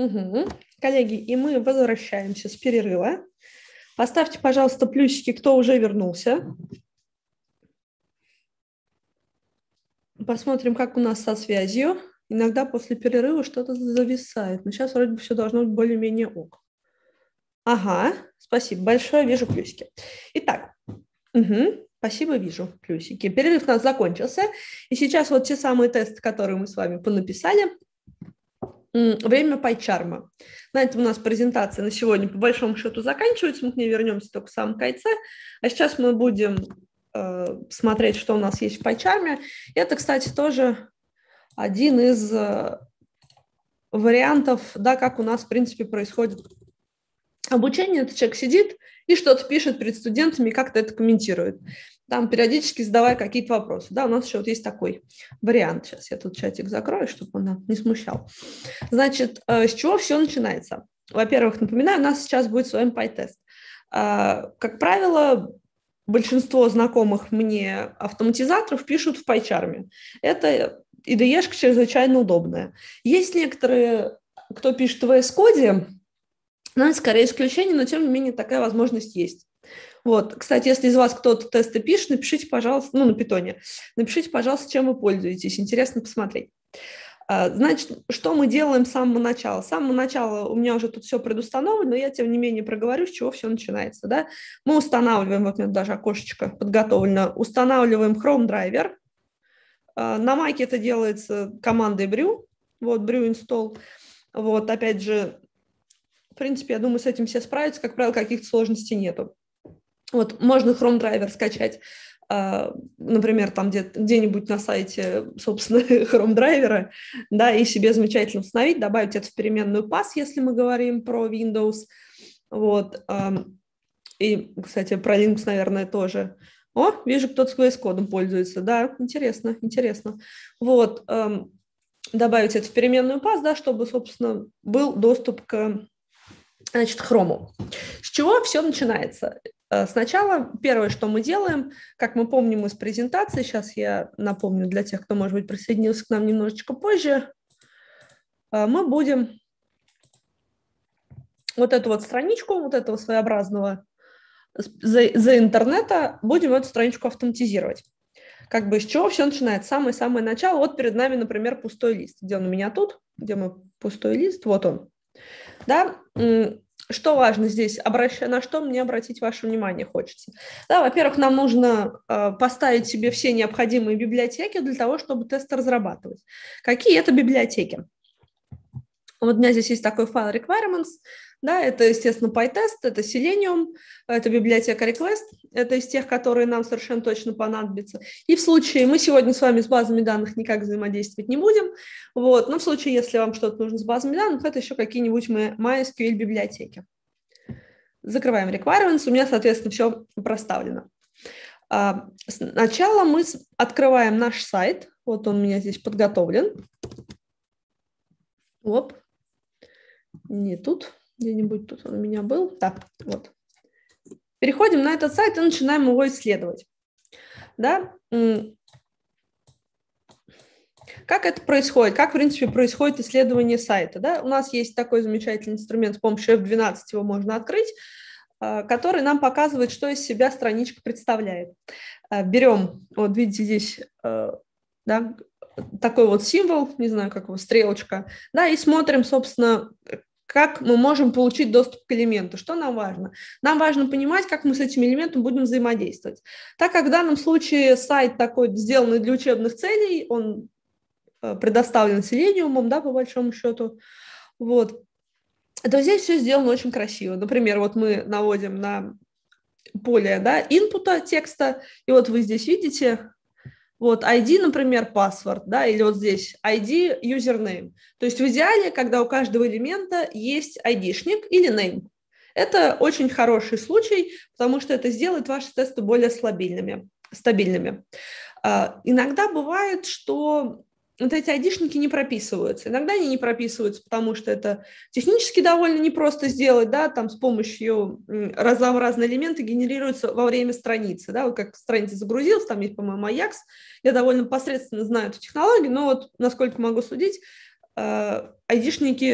Угу. Коллеги, и мы возвращаемся с перерыва. Поставьте, пожалуйста, плюсики, кто уже вернулся. Посмотрим, как у нас со связью. Иногда после перерыва что-то зависает, но сейчас вроде бы все должно быть более-менее ок. Ага, спасибо большое, вижу плюсики. Итак, угу, спасибо, вижу плюсики. Перерыв у нас закончился, и сейчас вот те самые тесты, которые мы с вами понаписали. Время пайчарма. На этом у нас презентация на сегодня по большому счету заканчивается, мы к ней вернемся только в самом конце. А сейчас мы будем э, смотреть, что у нас есть в пайчарме. Это, кстати, тоже один из э, вариантов, да, как у нас, в принципе, происходит обучение. Этот человек сидит и что-то пишет перед студентами, как-то это комментирует. Там периодически задавая какие-то вопросы. Да, у нас еще вот есть такой вариант. Сейчас я тут чатик закрою, чтобы он не смущал. Значит, с чего все начинается? Во-первых, напоминаю, у нас сейчас будет с вами пай-тест. Как правило, большинство знакомых мне автоматизаторов пишут в пайчарме. Это ай ди и-шка чрезвычайно удобная. Есть некоторые, кто пишет в ви эс Code, но это скорее исключение, но тем не менее такая возможность есть. Вот, кстати, если из вас кто-то тесты пишет, напишите, пожалуйста, ну, на питоне, напишите, пожалуйста, чем вы пользуетесь, интересно посмотреть. Значит, что мы делаем с самого начала? С самого начала у меня уже тут все предустановлено, но я, тем не менее, проговорю, с чего все начинается. Да? Мы устанавливаем, вот у меня даже окошечко подготовлено, устанавливаем Chrome драйвер. На Mac это делается командой brew, вот, brew install. Вот, опять же, в принципе, я думаю, с этим все справятся, как правило, каких-то сложностей нету. Вот, можно Chrome драйвер скачать, например, там где- где-нибудь на сайте, собственно, Chrome драйвера, да, и себе замечательно установить, добавить это в переменную pass, если мы говорим про Windows. Вот. И, кстати, про Linux, наверное, тоже. О, вижу, кто-то с ви эс Code пользуется. Да, интересно, интересно. Вот. Добавить это в переменную pass, да, чтобы, собственно, был доступ к, значит, Chrome. С чего все начинается? Сначала первое, что мы делаем, как мы помним из презентации, сейчас я напомню для тех, кто, может быть, присоединился к нам немножечко позже, мы будем вот эту вот страничку, вот этого своеобразного за, за интернета, будем эту страничку автоматизировать. Как бы с чего все начинается? Самое-самое начало. Вот перед нами, например, пустой лист. Где он у меня тут? Где мой пустой лист? Вот он. Да? Что важно здесь? Обращ... На что мне обратить ваше внимание хочется? Да, во-первых, нам нужно э, поставить себе все необходимые библиотеки для того, чтобы тесты разрабатывать. Какие это библиотеки? Вот у меня здесь есть такой файл requirements. Да, это, естественно, PyTest, это Selenium, это библиотека Request, это из тех, которые нам совершенно точно понадобятся. И в случае, мы сегодня с вами с базами данных никак взаимодействовать не будем, вот, но в случае, если вам что-то нужно с базами данных, это еще какие-нибудь MySQL библиотеки. Закрываем requirements, у меня, соответственно, все проставлено. Сначала мы открываем наш сайт, вот он у меня здесь подготовлен. Оп, не тут. Где-нибудь тут он у меня был. Так, вот. Переходим на этот сайт и начинаем его исследовать. Да? Как это происходит? Как, в принципе, происходит исследование сайта? Да? У нас есть такой замечательный инструмент, с помощью эф двенадцать его можно открыть, который нам показывает, что из себя страничка представляет. Берем, вот видите здесь, да, такой вот символ, не знаю, как его, стрелочка, да, и смотрим, собственно, как мы можем получить доступ к элементу. Что нам важно? Нам важно понимать, как мы с этим элементом будем взаимодействовать. Так как в данном случае сайт такой, сделанный для учебных целей, он предоставлен Selenium, да, по большому счету, вот, то здесь все сделано очень красиво. Например, вот мы наводим на поле, да, инпута текста, и вот вы здесь видите... Вот ай ди, например, password, да, или вот здесь ай ди, username. То есть в идеале, когда у каждого элемента есть ай ди-шник или name. Это очень хороший случай, потому что это сделает ваши тесты более стабильными. стабильными. А, иногда бывает, что вот эти ай ди-шники не прописываются. Иногда они не прописываются, потому что это технически довольно непросто сделать, да, там с помощью разнообразные элементы генерируются во время страницы, да, вот как страница загрузилась, там есть, по-моему, Ajax, я довольно посредственно знаю эту технологию, но вот, насколько могу судить, ай ди-шники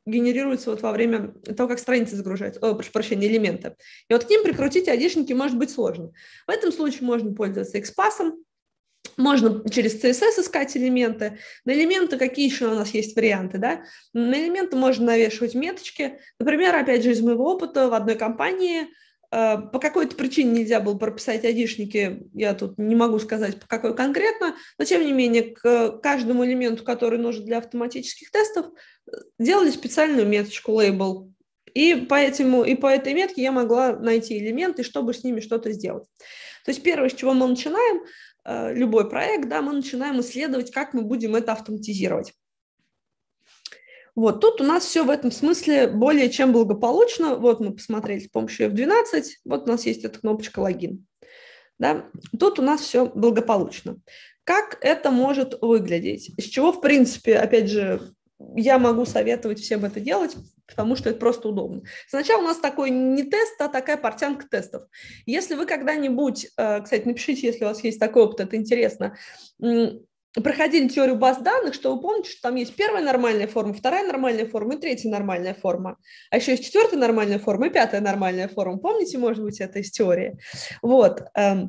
генерируются вот во время того, как страница загружается, о, прошу прощения, элементы. И вот к ним прикрутить айдишники может быть сложно. В этом случае можно пользоваться экспассом, можно через си эс эс искать элементы. На элементы какие еще у нас есть варианты, да? На элементы можно навешивать меточки. Например, опять же, из моего опыта в одной компании по какой-то причине нельзя было прописать айдишники, я тут не могу сказать, по какой конкретно, но тем не менее к каждому элементу, который нужен для автоматических тестов, делали специальную меточку, лейбл. И по, этому, и по этой метке я могла найти элементы, чтобы с ними что-то сделать. То есть первое, с чего мы начинаем, любой проект, да, мы начинаем исследовать, как мы будем это автоматизировать. Вот, тут у нас все в этом смысле более чем благополучно. Вот мы посмотрели с помощью эф двенадцать, вот у нас есть эта кнопочка «Логин». Да? Тут у нас все благополучно. Как это может выглядеть? С чего, в принципе, опять же, я могу советовать всем это делать, потому что это просто удобно. Сначала у нас такой не тест, а такая портянка тестов. Если вы когда-нибудь, кстати, напишите, если у вас есть такой опыт, это интересно, проходили теорию баз данных, что вы помните, что там есть первая нормальная форма, вторая нормальная форма и третья нормальная форма. А еще есть четвертая нормальная форма и пятая нормальная форма. Помните, может быть, это из теории? Вот.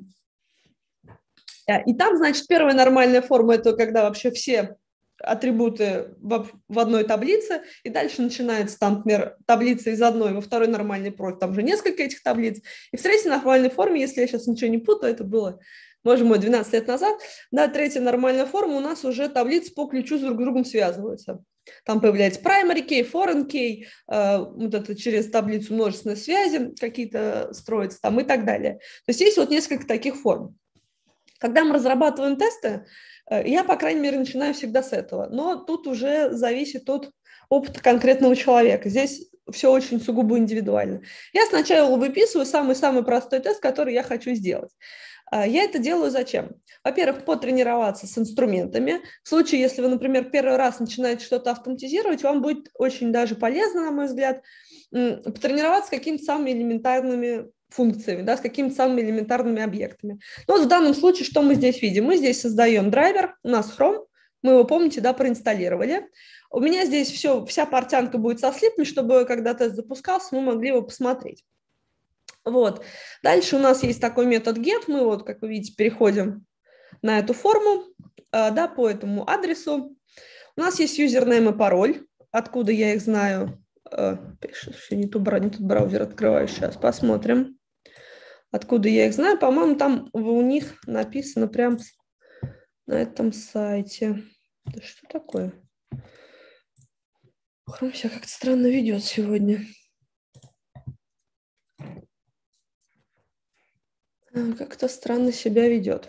И там, значит, первая нормальная форма – это когда вообще все атрибуты в, в одной таблице, и дальше начинается там, например, таблица из одной, во второй нормальной профиль, там же несколько этих таблиц. И в третьей нормальной форме, если я сейчас ничего не путаю, это было, боже мой, двенадцать лет назад, да, третья нормальная форма, у нас уже таблицы по ключу друг с другом связываются. Там появляется primary key, foreign key, э, вот это через таблицу множественной связи какие-то строятся там и так далее. То есть есть вот несколько таких форм. Когда мы разрабатываем тесты, я, по крайней мере, начинаю всегда с этого. Но тут уже зависит от опыта конкретного человека. Здесь все очень сугубо индивидуально. Я сначала выписываю самый-самый простой тест, который я хочу сделать. Я это делаю зачем? Во-первых, потренироваться с инструментами. В случае, если вы, например, первый раз начинаете что-то автоматизировать, вам будет очень даже полезно, на мой взгляд, потренироваться с какими-то самыми элементарными функциями, да, с какими-то самыми элементарными объектами. Ну, вот в данном случае что мы здесь видим? Мы здесь создаем драйвер, у нас Chrome, мы его, помните, да, проинсталлировали. У меня здесь все, вся портянка будет со слипами, чтобы, когда тест запускался, мы могли его посмотреть. Вот. Дальше у нас есть такой метод get, мы вот, как вы видите, переходим на эту форму, да, по этому адресу. У нас есть юзернейм и пароль, откуда я их знаю. Все, не тот браузер открываю, сейчас посмотрим. Откуда я их знаю? По-моему, там у них написано прям на этом сайте. Да что такое? Chrome себя как-то странно ведет сегодня. Как-то странно себя ведет.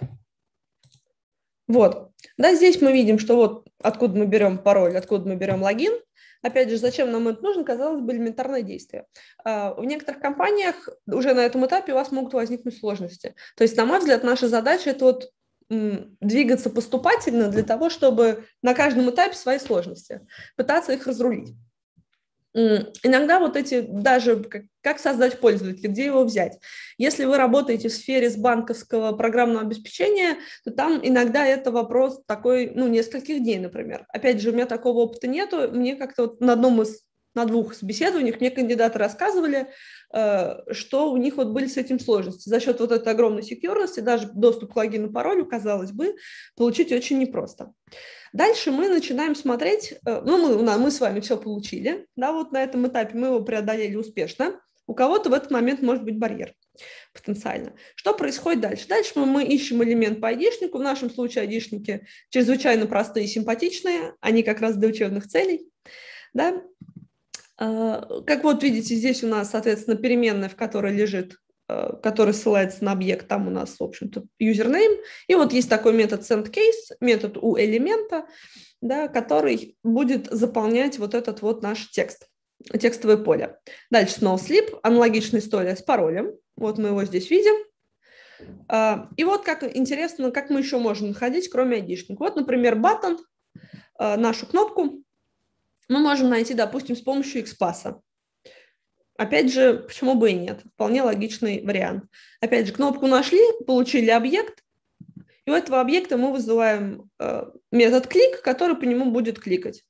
Вот. Да, здесь мы видим, что вот откуда мы берем пароль, откуда мы берем логин. Опять же, зачем нам это нужно, казалось бы, элементарное действие. В некоторых компаниях уже на этом этапе у вас могут возникнуть сложности. То есть, на мой взгляд, наша задача – это вот двигаться поступательно для того, чтобы на каждом этапе свои сложности, пытаться их разрулить. Иногда вот эти, даже как, как создать пользователя, где его взять. Если вы работаете в сфере с банковского программного обеспечения, то там иногда это вопрос такой, ну, нескольких дней, например. Опять же, у меня такого опыта нету. Мне как-то вот на одном из, на двух собеседованиях мне кандидаты рассказывали, что у них вот были с этим сложности. За счет вот этой огромной секьюрности, даже доступ к логину, паролю, казалось бы, получить очень непросто. Дальше мы начинаем смотреть, ну, мы, мы с вами все получили, да, вот на этом этапе мы его преодолели успешно. У кого-то в этот момент может быть барьер потенциально. Что происходит дальше? Дальше мы, мы ищем элемент по айдишнику. В нашем случае айдишники чрезвычайно простые и симпатичные, они как раз для учебных целей. Да? Как вот видите, здесь у нас, соответственно, переменная, в которой лежит, который ссылается на объект, там у нас, в общем-то, username. И вот есть такой метод sendCase, метод у элемента, да, который будет заполнять вот этот вот наш текст, текстовое поле. Дальше снова sleep, аналогичная история с паролем. Вот мы его здесь видим. И вот как интересно, как мы еще можем находить, кроме айдишника. Вот, например, button, нашу кнопку, мы можем найти, допустим, с помощью экспасса. Опять же, почему бы и нет? Вполне логичный вариант. Опять же, кнопку нашли, получили объект, и у этого объекта мы вызываем э, метод клик, который по нему будет кликать.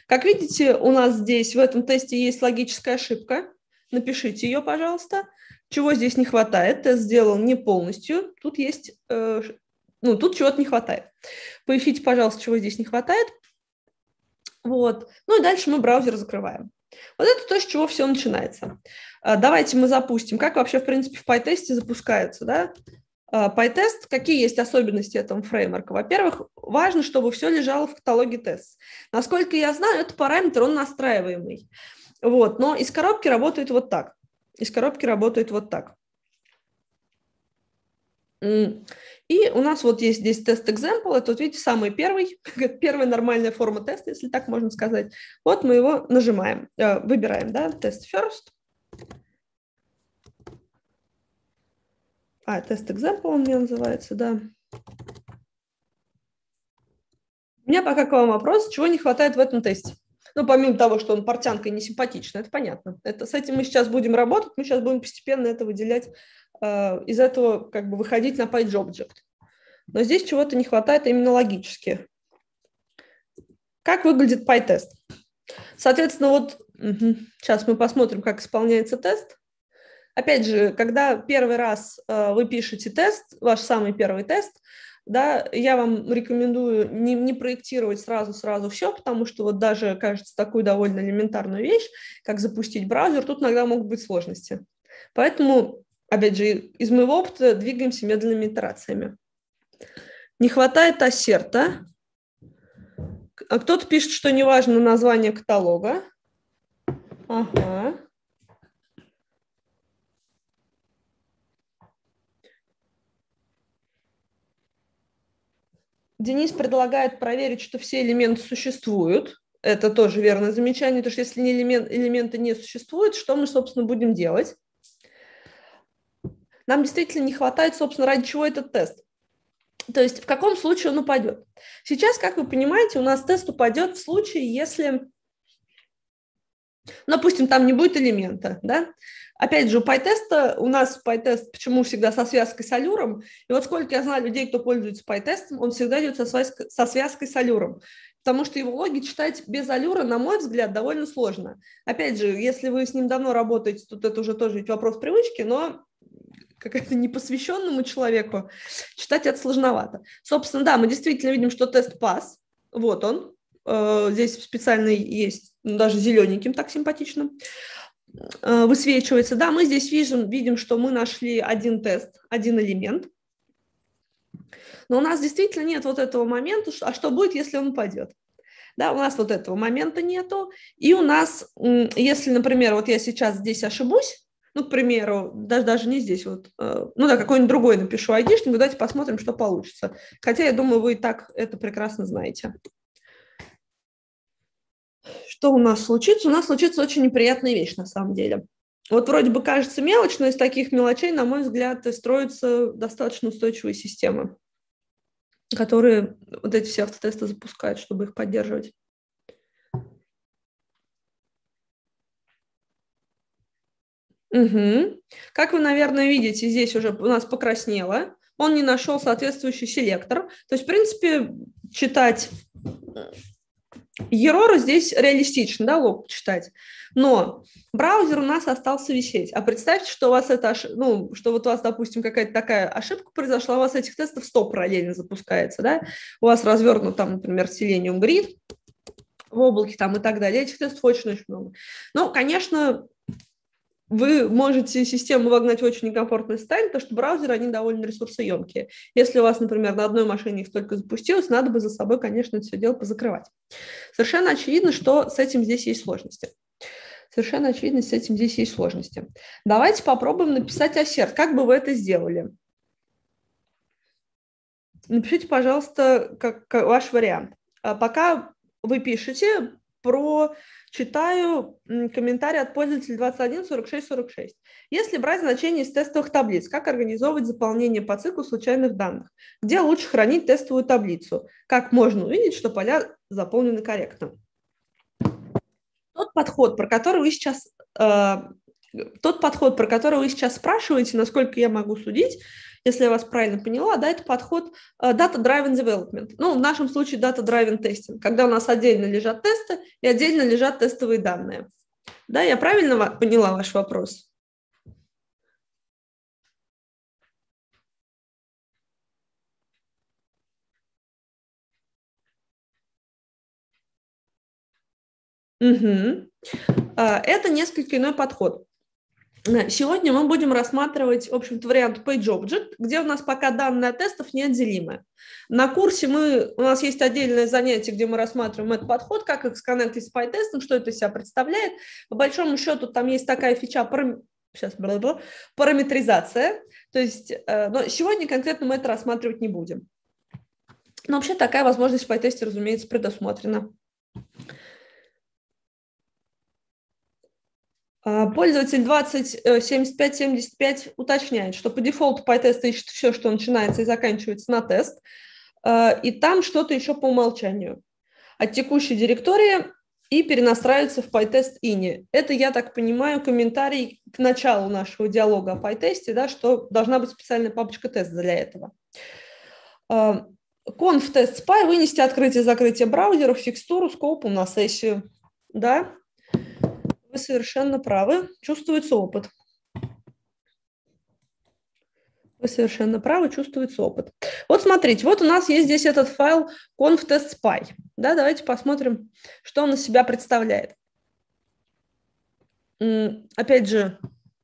Как видите, у нас здесь в этом тесте есть логическая ошибка. Напишите ее, пожалуйста. Чего здесь не хватает? Тест сделан не полностью. Тут есть, э, ну, тут чего-то не хватает. Поищите, пожалуйста, чего здесь не хватает. Вот. Ну и дальше мы браузер закрываем. Вот это то, с чего все начинается. Давайте мы запустим. Как вообще, в принципе, в PyTest запускается, да? PyTest, какие есть особенности этого фреймворка? Во-первых, важно, чтобы все лежало в каталоге тест. Насколько я знаю, это параметр, он настраиваемый. Вот. Но из коробки работает вот так. Из коробки работает вот так. И у нас вот есть здесь тест example, это, вот видите, самый первый, первая нормальная форма теста, если так можно сказать. Вот мы его нажимаем, выбираем, да, тест first. А, тест example он мне называется, да. У меня пока к вам вопрос, чего не хватает в этом тесте? Ну, помимо того, что он портянкой не симпатичный, это понятно. Это, с этим мы сейчас будем работать, мы сейчас будем постепенно это выделять, э, из этого как бы выходить на PyJobject. Но здесь чего-то не хватает именно логически. Как выглядит PyTest? Соответственно, вот угу, сейчас мы посмотрим, как исполняется тест. Опять же, когда первый раз э, вы пишете тест, ваш самый первый тест, да, я вам рекомендую не, не проектировать сразу-сразу все, потому что вот даже, кажется, такую довольно элементарную вещь, как запустить браузер, тут иногда могут быть сложности. Поэтому, опять же, из моего опыта двигаемся медленными итерациями. Не хватает ассерта. Кто-то пишет, что не важно название каталога. Ага. Денис предлагает проверить, что все элементы существуют. Это тоже верное замечание, потому что если элемент, элементы не существуют, что мы, собственно, будем делать? Нам действительно не хватает, собственно, ради чего этот тест. То есть в каком случае он упадет? Сейчас, как вы понимаете, у нас тест упадет в случае, если, допустим, там не будет элемента, да? Опять же, у PyTest, у нас PyTest почему всегда со связкой с алюром, и вот сколько я знаю людей, кто пользуется PyTest, он всегда идет со связкой, со связкой с алюром, потому что его логи читать без алюра, на мой взгляд, довольно сложно. Опять же, если вы с ним давно работаете, тут это уже тоже ведь вопрос привычки, но как-то непосвященному человеку читать это сложновато. Собственно, да, мы действительно видим, что тест пас, вот он, здесь специально есть, даже зелененьким так симпатичным, высвечивается. Да, мы здесь видим, видим, что мы нашли один тест, один элемент, но у нас действительно нет вот этого момента, а что будет, если он упадет? Да, у нас вот этого момента нету, и у нас, если, например, вот я сейчас здесь ошибусь, ну, к примеру, даже, даже не здесь, вот, ну да, какой-нибудь другой напишу айдишник, давайте посмотрим, что получится. Хотя, я думаю, вы и так это прекрасно знаете. Что у нас случится? У нас случится очень неприятная вещь, на самом деле. Вот вроде бы кажется мелочь, но из таких мелочей, на мой взгляд, строятся достаточно устойчивые системы, которые вот эти все автотесты запускают, чтобы их поддерживать. Угу. Как вы, наверное, видите, здесь уже у нас покраснело. Он не нашел соответствующий селектор. То есть, в принципе, читать error здесь реалистично, да, лог читать. Но браузер у нас остался висеть. А представьте, что у вас это, ну, что вот у вас, допустим, какая-то такая ошибка произошла, у вас этих тестов сто параллельно запускается, да. У вас развернут там, например, Selenium Grid в облаке там и так далее. Этих тестов очень-очень много. Ну, конечно, вы можете систему вогнать в очень некомфортное состояние, потому что браузеры, они довольно ресурсоемкие. Если у вас, например, на одной машине их только запустилось, надо бы за собой, конечно, это все дело позакрывать. Совершенно очевидно, что с этим здесь есть сложности. Совершенно очевидно, с этим здесь есть сложности. Давайте попробуем написать ассерт. Как бы вы это сделали? Напишите, пожалуйста, как, как ваш вариант. Пока вы пишете, прочитаю комментарий от пользователя двадцать один сорок шесть сорок шесть. Если брать значение из тестовых таблиц, как организовывать заполнение по циклу случайных данных? Где лучше хранить тестовую таблицу? Как можно увидеть, что поля заполнены корректно? Тот подход, про который вы сейчас, э, тот подход, про который вы сейчас спрашиваете, насколько я могу судить, если я вас правильно поняла, да, это подход Data-Driven Development. Ну, в нашем случае Data-Driven Testing, когда у нас отдельно лежат тесты и отдельно лежат тестовые данные. Да, я правильно поняла ваш вопрос? Угу. Это несколько иной подход. Сегодня мы будем рассматривать, в общем-то, вариант PageObject, где у нас пока данные от тестов неотделимы. На курсе мы, у нас есть отдельное занятие, где мы рассматриваем этот подход, как их сконнектить с PyTest, что это из себя представляет. По большому счету там есть такая фича парам... Сейчас, бла-бла, параметризация. То есть, но сегодня конкретно мы это рассматривать не будем. Но вообще такая возможность в PyTest, разумеется, предусмотрена. Пользователь двадцать семьдесят пять семьдесят пять уточняет, что по дефолту PyTest ищет все, что начинается и заканчивается на тест, и там что-то еще по умолчанию от текущей директории и перенастраивается в PyTest ini. Это, я так понимаю, комментарий к началу нашего диалога о PyTest, да, что должна быть специальная папочка тест для этого. Conf test spy вынести открытие и закрытие браузеров, фикстуру, скопу на сессию. Да? Вы совершенно правы, чувствуется опыт. Вы совершенно правы, чувствуется опыт. Вот смотрите, вот у нас есть здесь этот файл conf test spy. Да, давайте посмотрим, что он из себя представляет. Опять же,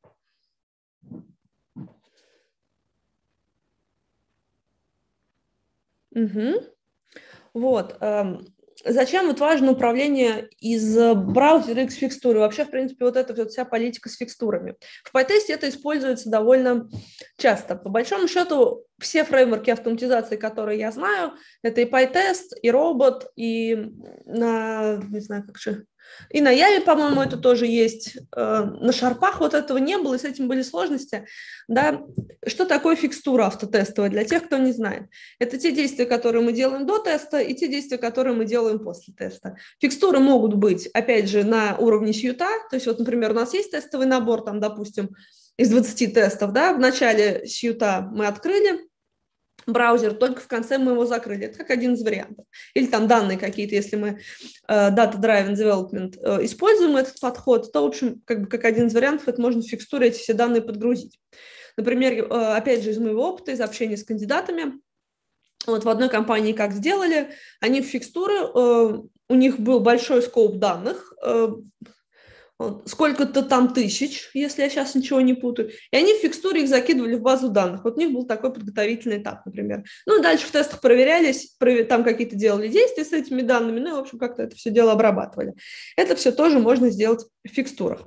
угу. Вот. Зачем вот важно управление из браузера к фикстуре? Вообще, в принципе, вот эта вот вся политика с фикстурами. В PyTest это используется довольно часто. По большому счету, все фреймворки автоматизации, которые я знаю, это и PyTest, и Robot, и на, не знаю, как же, и на Яве, по-моему, это тоже есть. На шарпах вот этого не было, и с этим были сложности. Да? Что такое фикстура автотестовая, для тех, кто не знает? Это те действия, которые мы делаем до теста, и те действия, которые мы делаем после теста. Фикстуры могут быть, опять же, на уровне сьюта. То есть, вот, например, у нас есть тестовый набор, там, допустим, из двадцати тестов. Да? В начале сьюта мы открыли браузер, только в конце мы его закрыли. Это как один из вариантов. Или там данные какие-то, если мы uh, Data-Driven Development uh, используем этот подход, то, в общем, как бы как один из вариантов, это можно в фикстуре эти все данные подгрузить. Например, uh, опять же, из моего опыта, из общения с кандидатами, вот в одной компании как сделали, они в фикстуры, uh, у них был большой скоп данных, uh, сколько-то там тысяч, если я сейчас ничего не путаю, и они в фикстуре их закидывали в базу данных. Вот у них был такой подготовительный этап, например. Ну и дальше в тестах проверялись, там какие-то делали действия с этими данными, ну и, в общем, как-то это все дело обрабатывали. Это все тоже можно сделать в фикстурах.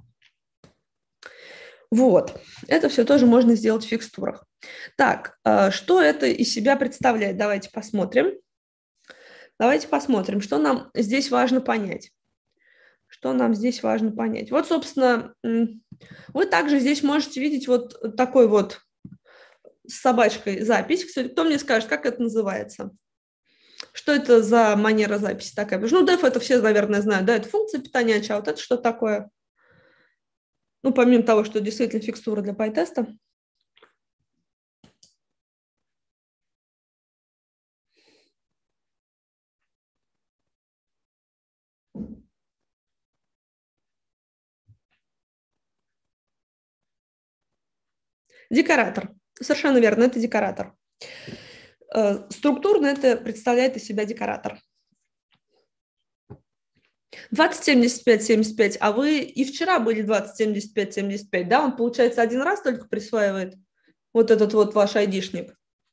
Вот, это все тоже можно сделать в фикстурах. Так, что это из себя представляет? Давайте посмотрим. Давайте посмотрим, что нам здесь важно понять. Что нам здесь важно понять? Вот, собственно, вы также здесь можете видеть вот такой вот с собачкой запись. Кстати, кто мне скажет, как это называется? Что это за манера записи такая? Ну, def это все, наверное, знают, да, это функция питания, а вот это что такое? Ну, помимо того, что действительно фикстура для PyTest. Декоратор. Совершенно верно, это декоратор. Структурно это представляет из себя декоратор. двадцать семьдесят пять семьдесят пять, а вы и вчера были двадцать семьдесят пять семьдесят пять, да? Он, получается, один раз только присваивает вот этот вот ваш айдишник.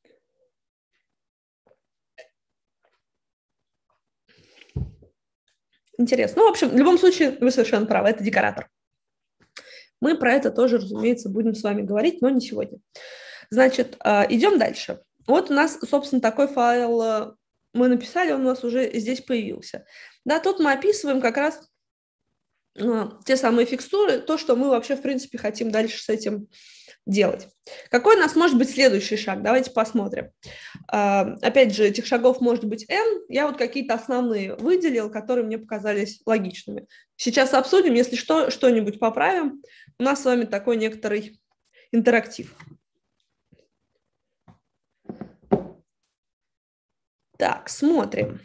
Интересно. Ну, в общем, в любом случае, вы совершенно правы, это декоратор. Мы про это тоже, разумеется, будем с вами говорить, но не сегодня. Значит, идем дальше. Вот у нас, собственно, такой файл мы написали, он у нас уже здесь появился. Да, тут мы описываем как раз те самые фикстуры, то, что мы вообще, в принципе, хотим дальше с этим делать. Какой у нас может быть следующий шаг? Давайте посмотрим. Опять же, этих шагов может быть N. Я вот какие-то основные выделил, которые мне показались логичными. Сейчас обсудим, если что, что-нибудь поправим. У нас с вами такой некоторый интерактив. Так, смотрим.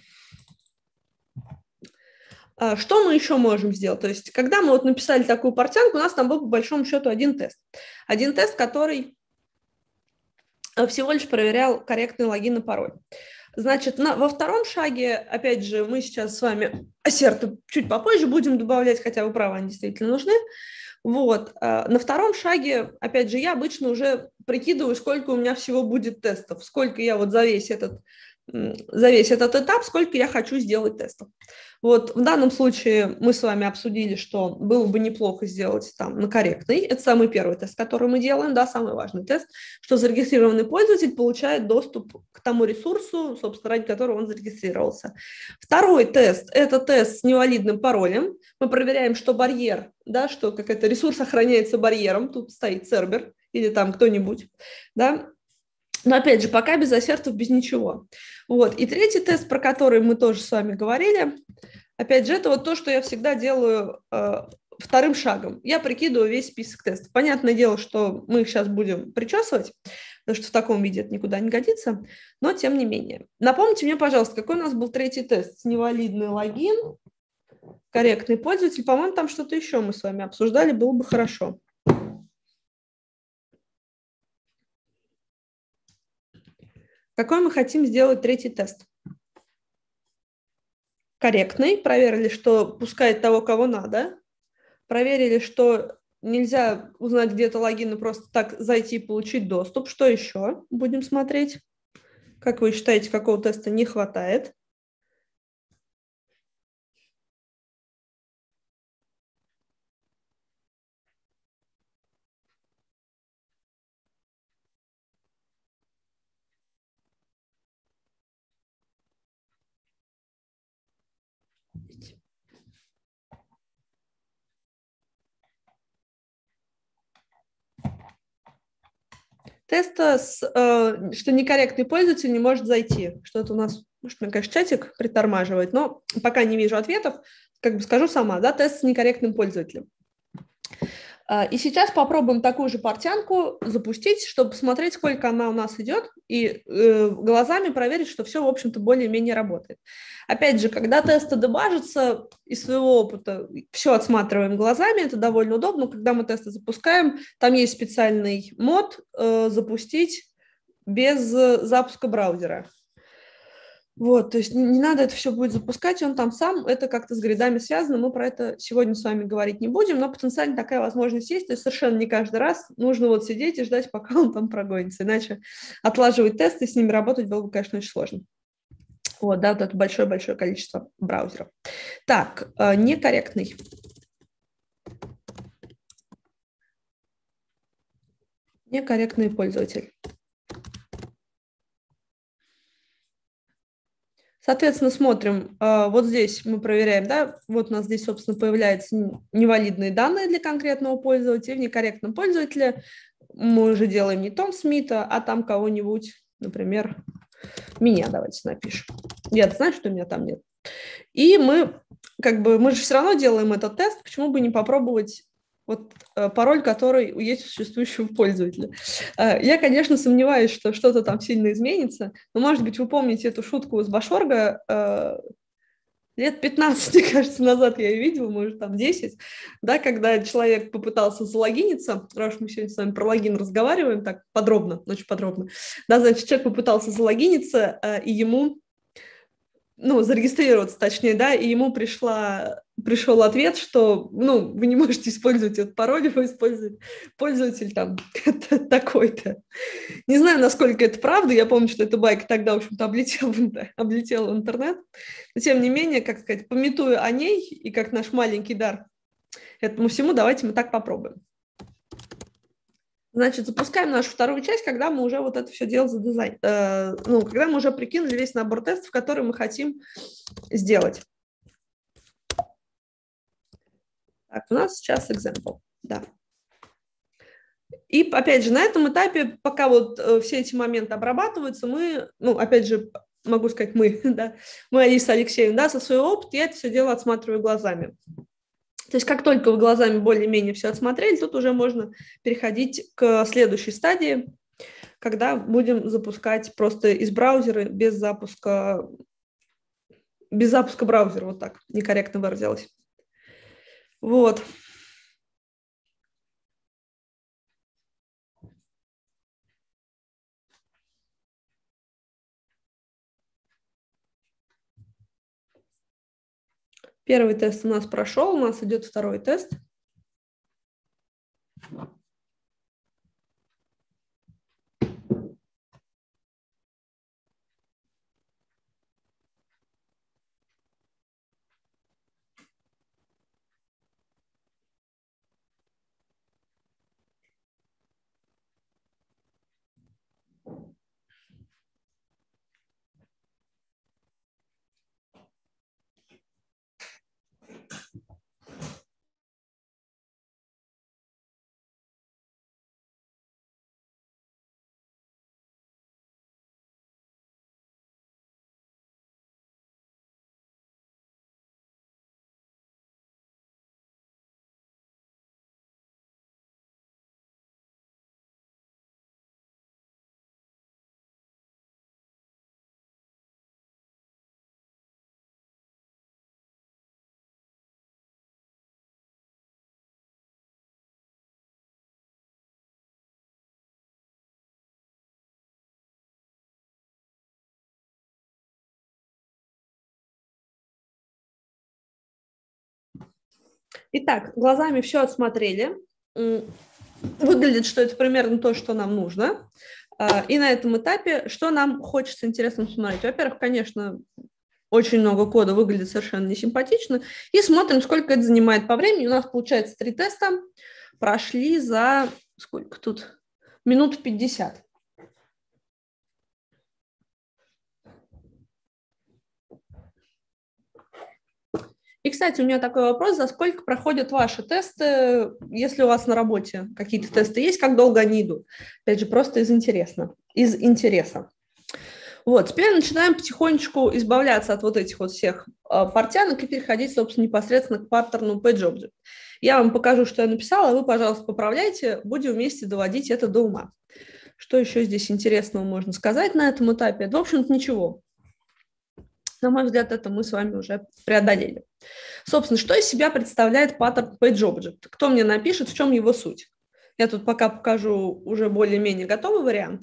Что мы еще можем сделать? То есть, когда мы вот написали такую портянку, у нас там был по большому счету один тест. Один тест, который всего лишь проверял корректный логин и пароль. Значит, на, во втором шаге, опять же, мы сейчас с вами ассерты чуть попозже будем добавлять, хотя вы правы, они действительно нужны. Вот. На втором шаге, опять же, я обычно уже прикидываю, сколько у меня всего будет тестов, сколько я вот за весь этот, за весь этот этап, сколько я хочу сделать тестов. Вот в данном случае мы с вами обсудили, что было бы неплохо сделать там на корректный. Это самый первый тест, который мы делаем, да, самый важный тест, что зарегистрированный пользователь получает доступ к тому ресурсу, собственно, ради которого он зарегистрировался. Второй тест – это тест с невалидным паролем. Мы проверяем, что барьер, да, что какой-то ресурс охраняется барьером, тут стоит сервер или там кто-нибудь, да. Но опять же, пока без ассертов, без ничего. Вот. И третий тест, про который мы тоже с вами говорили, опять же, это вот то, что я всегда делаю э, вторым шагом. Я прикидываю весь список тестов. Понятное дело, что мы их сейчас будем причесывать, потому что в таком виде это никуда не годится, но тем не менее. Напомните мне, пожалуйста, какой у нас был третий тест? Невалидный логин, корректный пользователь. По-моему, там что-то еще мы с вами обсуждали, было бы хорошо. Какой мы хотим сделать третий тест? Корректный, проверили, что пускает того, кого надо, проверили, что нельзя узнать где-то логин и просто так зайти и получить доступ. Что еще будем смотреть? Как вы считаете, какого теста не хватает? Теста, с, э, что некорректный пользователь не может зайти. Что-то у нас, может, мне, конечно, чатик притормаживает, но пока не вижу ответов, как бы скажу сама, да, тест с некорректным пользователем. И сейчас попробуем такую же портянку запустить, чтобы посмотреть, сколько она у нас идет, и э, глазами проверить, что все, в общем-то, более-менее работает. Опять же, когда тесты дебажатся, из своего опыта все отсматриваем глазами, это довольно удобно. Когда мы тесты запускаем, там есть специальный мод э, «Запустить без запуска браузера». Вот, то есть не, не надо это все будет запускать, он там сам, это как-то с гридами связано, мы про это сегодня с вами говорить не будем, но потенциально такая возможность есть, то есть совершенно не каждый раз нужно вот сидеть и ждать, пока он там прогонится, иначе отлаживать тесты, с ними работать было бы, конечно, очень сложно. Вот, да, вот это большое-большое количество браузеров. Так, некорректный. Некорректный пользователь. Соответственно, смотрим, вот здесь мы проверяем, да, вот у нас здесь, собственно, появляются невалидные данные для конкретного пользователя. В некорректном пользователе мы уже делаем не Том Смита, а там кого-нибудь, например, меня давайте напишем. Я знаю, что у меня там нет. И мы, как бы, мы же все равно делаем этот тест, почему бы не попробовать вот пароль, который есть у существующего пользователя. Я, конечно, сомневаюсь, что что-то там сильно изменится, но, может быть, вы помните эту шутку с Башорга, лет пятнадцать, мне кажется, назад я ее видела, может, там десять, да, когда человек попытался залогиниться, раз мы сегодня с вами про логин разговариваем так подробно, очень подробно, да, значит, человек попытался залогиниться, и ему, ну, зарегистрироваться, точнее, да, и ему пришла, пришел ответ, что, ну, вы не можете использовать этот пароль, его использует пользователь там такой-то. Не знаю, насколько это правда, я помню, что эта байка тогда, в общем-то, облетела, облетела в интернет, но, тем не менее, как сказать, памятуя о ней, и как наш маленький дар этому всему, давайте мы так попробуем. Значит, запускаем нашу вторую часть, когда мы уже вот это все дело задизайн, э, ну, когда мы уже прикинули весь набор тестов, которые мы хотим сделать. Так, у нас сейчас example, да. И, опять же, на этом этапе, пока вот э, все эти моменты обрабатываются, мы, ну, опять же, могу сказать мы, да, мы, Алиса с Алексеем, да, со своего опыта я это все дело отсматриваю глазами. То есть как только вы глазами более-менее все отсмотрели, тут уже можно переходить к следующей стадии, когда будем запускать просто из браузера без запуска, без запуска браузера, вот так, некорректно выразилась. Вот. Первый тест у нас прошел, у нас идет второй тест. Итак, глазами все отсмотрели. Выглядит, что это примерно то, что нам нужно. И на этом этапе, что нам хочется интересно посмотреть? Во-первых, конечно, очень много кода выглядит совершенно несимпатично. И смотрим, сколько это занимает по времени. У нас получается три теста. Прошли за сколько тут? Минут пятьдесят. И, кстати, у меня такой вопрос, за сколько проходят ваши тесты, если у вас на работе какие-то тесты есть, как долго они идут? Опять же, просто из интереса. Из интереса. Вот, теперь начинаем потихонечку избавляться от вот этих вот всех э, портянок и переходить, собственно, непосредственно к паттерну PageObject. Я вам покажу, что я написала, а вы, пожалуйста, поправляйте, будем вместе доводить это до ума. Что еще здесь интересного можно сказать на этом этапе? В общем-то, ничего. На мой взгляд, это мы с вами уже преодолели. Собственно, что из себя представляет паттерн PageObject? Кто мне напишет, в чем его суть? Я тут пока покажу уже более-менее готовый вариант.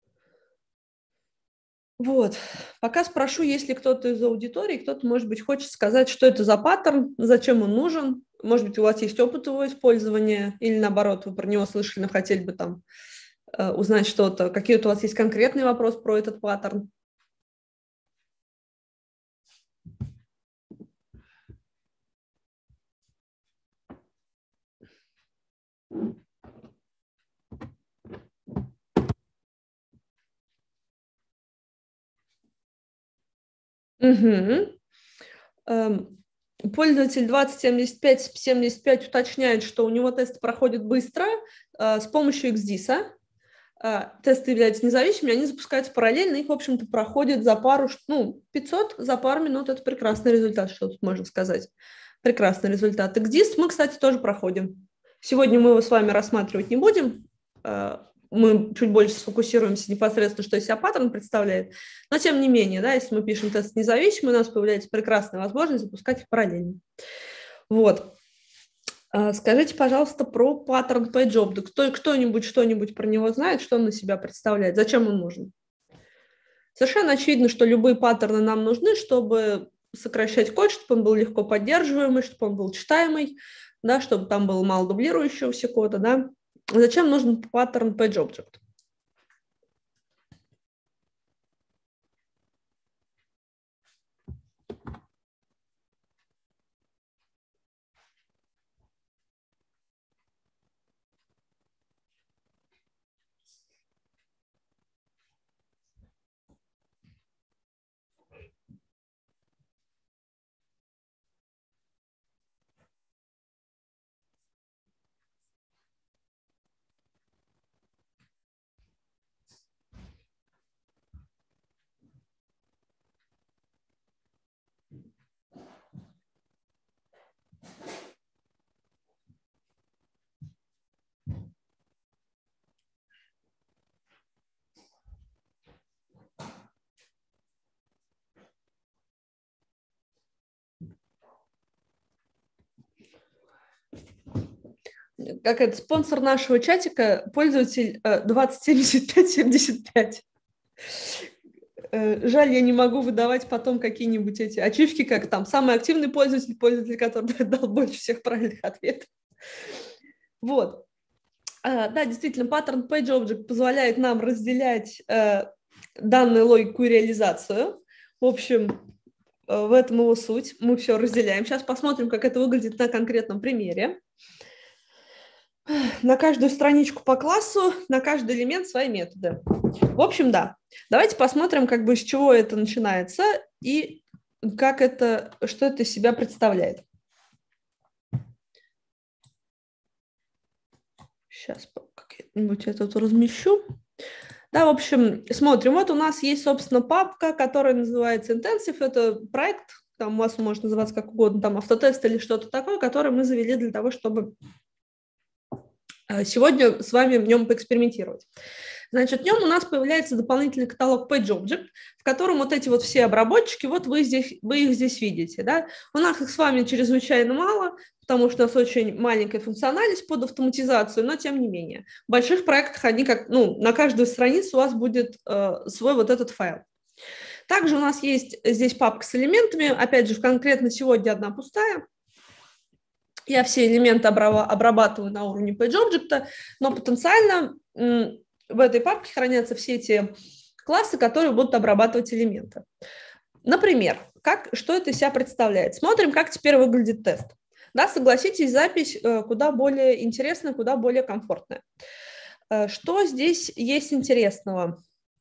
Вот. Пока спрошу, есть ли кто-то из аудитории, кто-то, может быть, хочет сказать, что это за паттерн, зачем он нужен. Может быть, у вас есть опыт его использования, или наоборот, вы про него слышали, но хотели бы там э, узнать что-то. Какие-то у вас есть конкретные вопросы про этот паттерн? Угу. Эм, пользователь двадцать семьдесят пять семьдесят пять уточняет, что у него тест проходит быстро э, с помощью икс дис. Э, тесты являются независимыми, они запускаются параллельно, их, в общем-то, проходит за пару, ну, пятьсот за пару минут. Это прекрасный результат, что тут можно сказать. Прекрасный результат. икс дис мы, кстати, тоже проходим. Сегодня мы его с вами рассматривать не будем. Э, мы чуть больше сфокусируемся непосредственно, что из себя паттерн представляет. Но тем не менее, да, если мы пишем тест независимый, у нас появляется прекрасная возможность запускать их параллельно. Вот. Скажите, пожалуйста, про паттерн PageObject. Кто, кто-нибудь что-нибудь про него знает, что он на себя представляет, зачем он нужен? Совершенно очевидно, что любые паттерны нам нужны, чтобы сокращать код, чтобы он был легко поддерживаемый, чтобы он был читаемый, да, чтобы там было мало дублирующегося кода. Да. Зачем нужен паттерн PageObject? как это, спонсор нашего чатика, пользователь двадцать семьдесят пять семьдесят пять. Жаль, я не могу выдавать потом какие-нибудь эти ачивки, как там самый активный пользователь, пользователь, который дал больше всех правильных ответов. Вот. Да, действительно, паттерн PageObject позволяет нам разделять данную логику и реализацию. В общем, в этом его суть. Мы все разделяем. Сейчас посмотрим, как это выглядит на конкретном примере. На каждую страничку по классу, на каждый элемент свои методы. В общем, да. Давайте посмотрим, как бы с чего это начинается и как это, что это из себя представляет. Сейчас как-нибудь я тут размещу. Да, в общем, смотрим. Вот у нас есть, собственно, папка, которая называется Intensive. Это проект, там у вас может называться как угодно, там автотест или что-то такое, который мы завели для того, чтобы сегодня с вами в нем поэкспериментировать. Значит, в нем у нас появляется дополнительный каталог PageObject, в котором вот эти вот все обработчики, вот вы, здесь, вы их здесь видите. Да? У нас их с вами чрезвычайно мало, потому что у нас очень маленькая функциональность под автоматизацию, но тем не менее. В больших проектах они как, ну, на каждую страницу у вас будет э, свой вот этот файл. Также у нас есть здесь папка с элементами, опять же, конкретно сегодня одна пустая. Я все элементы обрабатываю на уровне PageObject, но потенциально в этой папке хранятся все те классы, которые будут обрабатывать элементы. Например, как, что это из себя представляет? Смотрим, как теперь выглядит тест. Да, согласитесь, запись куда более интересная, куда более комфортная. Что здесь есть интересного?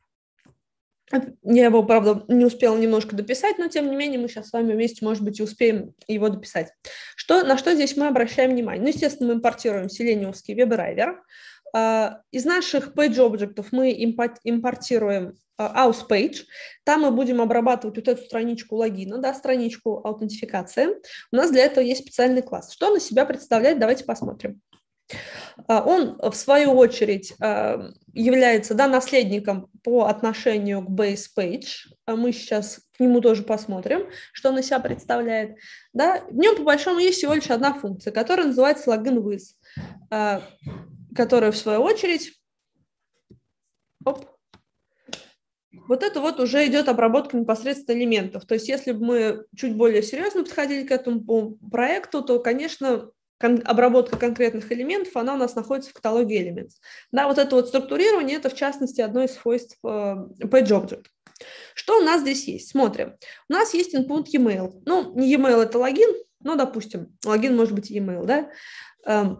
Я его, правда, не успела немножко дописать, но, тем не менее, мы сейчас с вами вместе, может быть, и успеем его дописать. Что, на что здесь мы обращаем внимание? Ну, естественно, мы импортируем селениумский веб-драйвер. Из наших PageObject мы импортируем AuthPage. Там мы будем обрабатывать вот эту страничку логина, да, страничку аутентификации. У нас для этого есть специальный класс. Что он из себя представляет? Давайте посмотрим. Он, в свою очередь, является, да, наследником по отношению к BasePage. Мы сейчас к нему тоже посмотрим, что он из себя представляет. Да? В нем, по большому, есть всего лишь одна функция, которая называется LoginWith, которая, в свою очередь, оп, вот это вот уже идет обработка непосредственно элементов. То есть если бы мы чуть более серьезно подходили к этому проекту, то, конечно, обработка конкретных элементов, она у нас находится в каталоге Elements. Да, вот это вот структурирование, это в частности одно из свойств PageObject. Что у нас здесь есть? Смотрим. У нас есть input e-mail. Ну, не e-mail, это логин, но, допустим, логин может быть e-mail, да?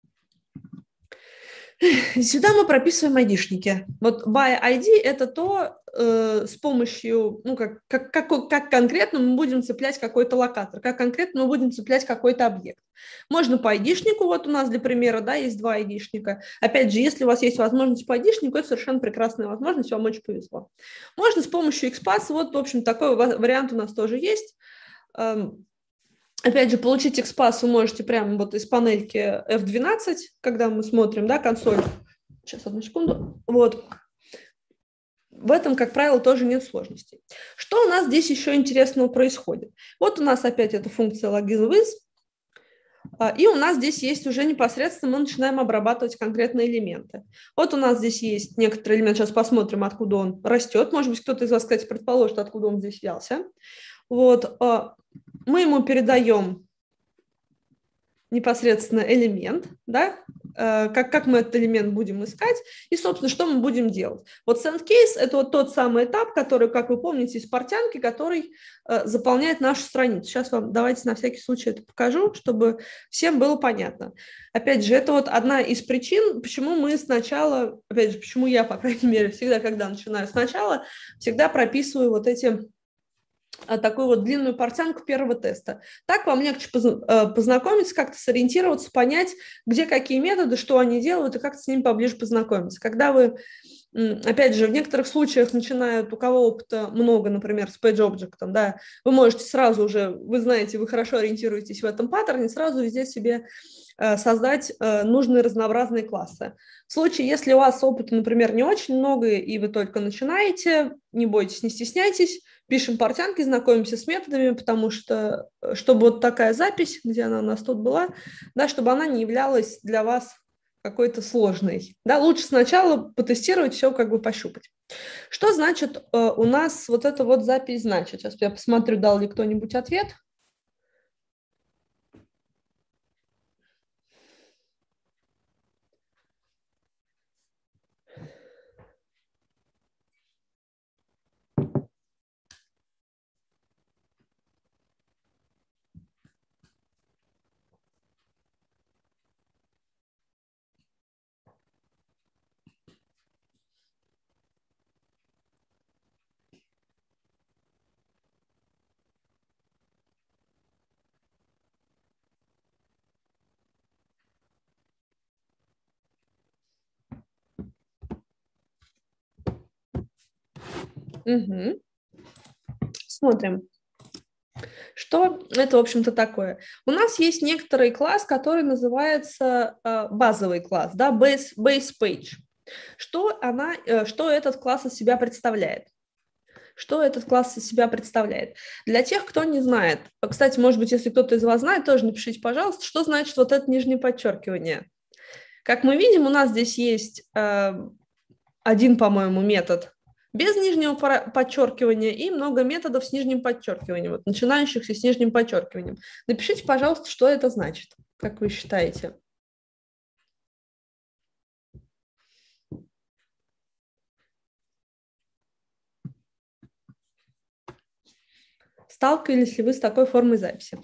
Сюда мы прописываем айдишники. Вот by ай ди – это то, э, с помощью, ну, как, как, как, как конкретно мы будем цеплять какой-то локатор, как конкретно мы будем цеплять какой-то объект. Можно по айдишнику, вот у нас для примера, да, есть два айдишника. Опять же, если у вас есть возможность по айдишнику, это совершенно прекрасная возможность, вам очень повезло. Можно с помощью XPath, вот, в общем, такой вариант у нас тоже есть. Опять же, получить XPath вы можете прямо вот из панельки эф двенадцать, когда мы смотрим, да, консоль. Сейчас, одну секунду. Вот. В этом, как правило, тоже нет сложностей. Что у нас здесь еще интересного происходит? Вот у нас опять эта функция LoginWith, и у нас здесь есть уже непосредственно, мы начинаем обрабатывать конкретные элементы. Вот у нас здесь есть некоторый элемент, сейчас посмотрим, откуда он растет. Может быть, кто-то из вас, кстати, предположит, откуда он здесь взялся. Вот. Мы ему передаем непосредственно элемент, да, как, как мы этот элемент будем искать, и, собственно, что мы будем делать. Вот SendCase – это вот тот самый этап, который, как вы помните, из портянки, который заполняет нашу страницу. Сейчас вам давайте на всякий случай это покажу, чтобы всем было понятно. Опять же, это вот одна из причин, почему мы сначала, опять же, почему я, по крайней мере, всегда, когда начинаю сначала, всегда прописываю вот эти такую вот длинную портянку первого теста. Так вам легче познакомиться, как-то сориентироваться, понять, где какие методы, что они делают, и как-то с ними поближе познакомиться. Когда вы, опять же, в некоторых случаях начинают, у кого опыта много, например, с PageObject, да, вы можете сразу уже, вы знаете, вы хорошо ориентируетесь в этом паттерне, сразу везде себе создать нужные разнообразные классы. В случае, если у вас опыта, например, не очень много, и вы только начинаете, не бойтесь, не стесняйтесь, пишем портянки, знакомимся с методами, потому что, чтобы вот такая запись, где она у нас тут была, да, чтобы она не являлась для вас какой-то сложной. Да, лучше сначала потестировать все, как бы пощупать. Что значит э, у нас вот эта вот запись значит? Сейчас я посмотрю, дал ли кто-нибудь ответ. Угу. Смотрим. Что это, в общем-то, такое? У нас есть некоторый класс, который называется э, базовый класс, да, base, base page. Что, она, э, что этот класс из себя представляет? Что этот класс из себя представляет? Для тех, кто не знает, кстати, может быть, если кто-то из вас знает, тоже напишите, пожалуйста, что значит вот это нижнее подчеркивание. Как мы видим, у нас здесь есть э, один, по-моему, метод без нижнего подчеркивания и много методов с нижним подчеркиванием, вот, начинающихся с нижним подчеркиванием. Напишите, пожалуйста, что это значит, как вы считаете. Сталкивались ли вы с такой формой записи?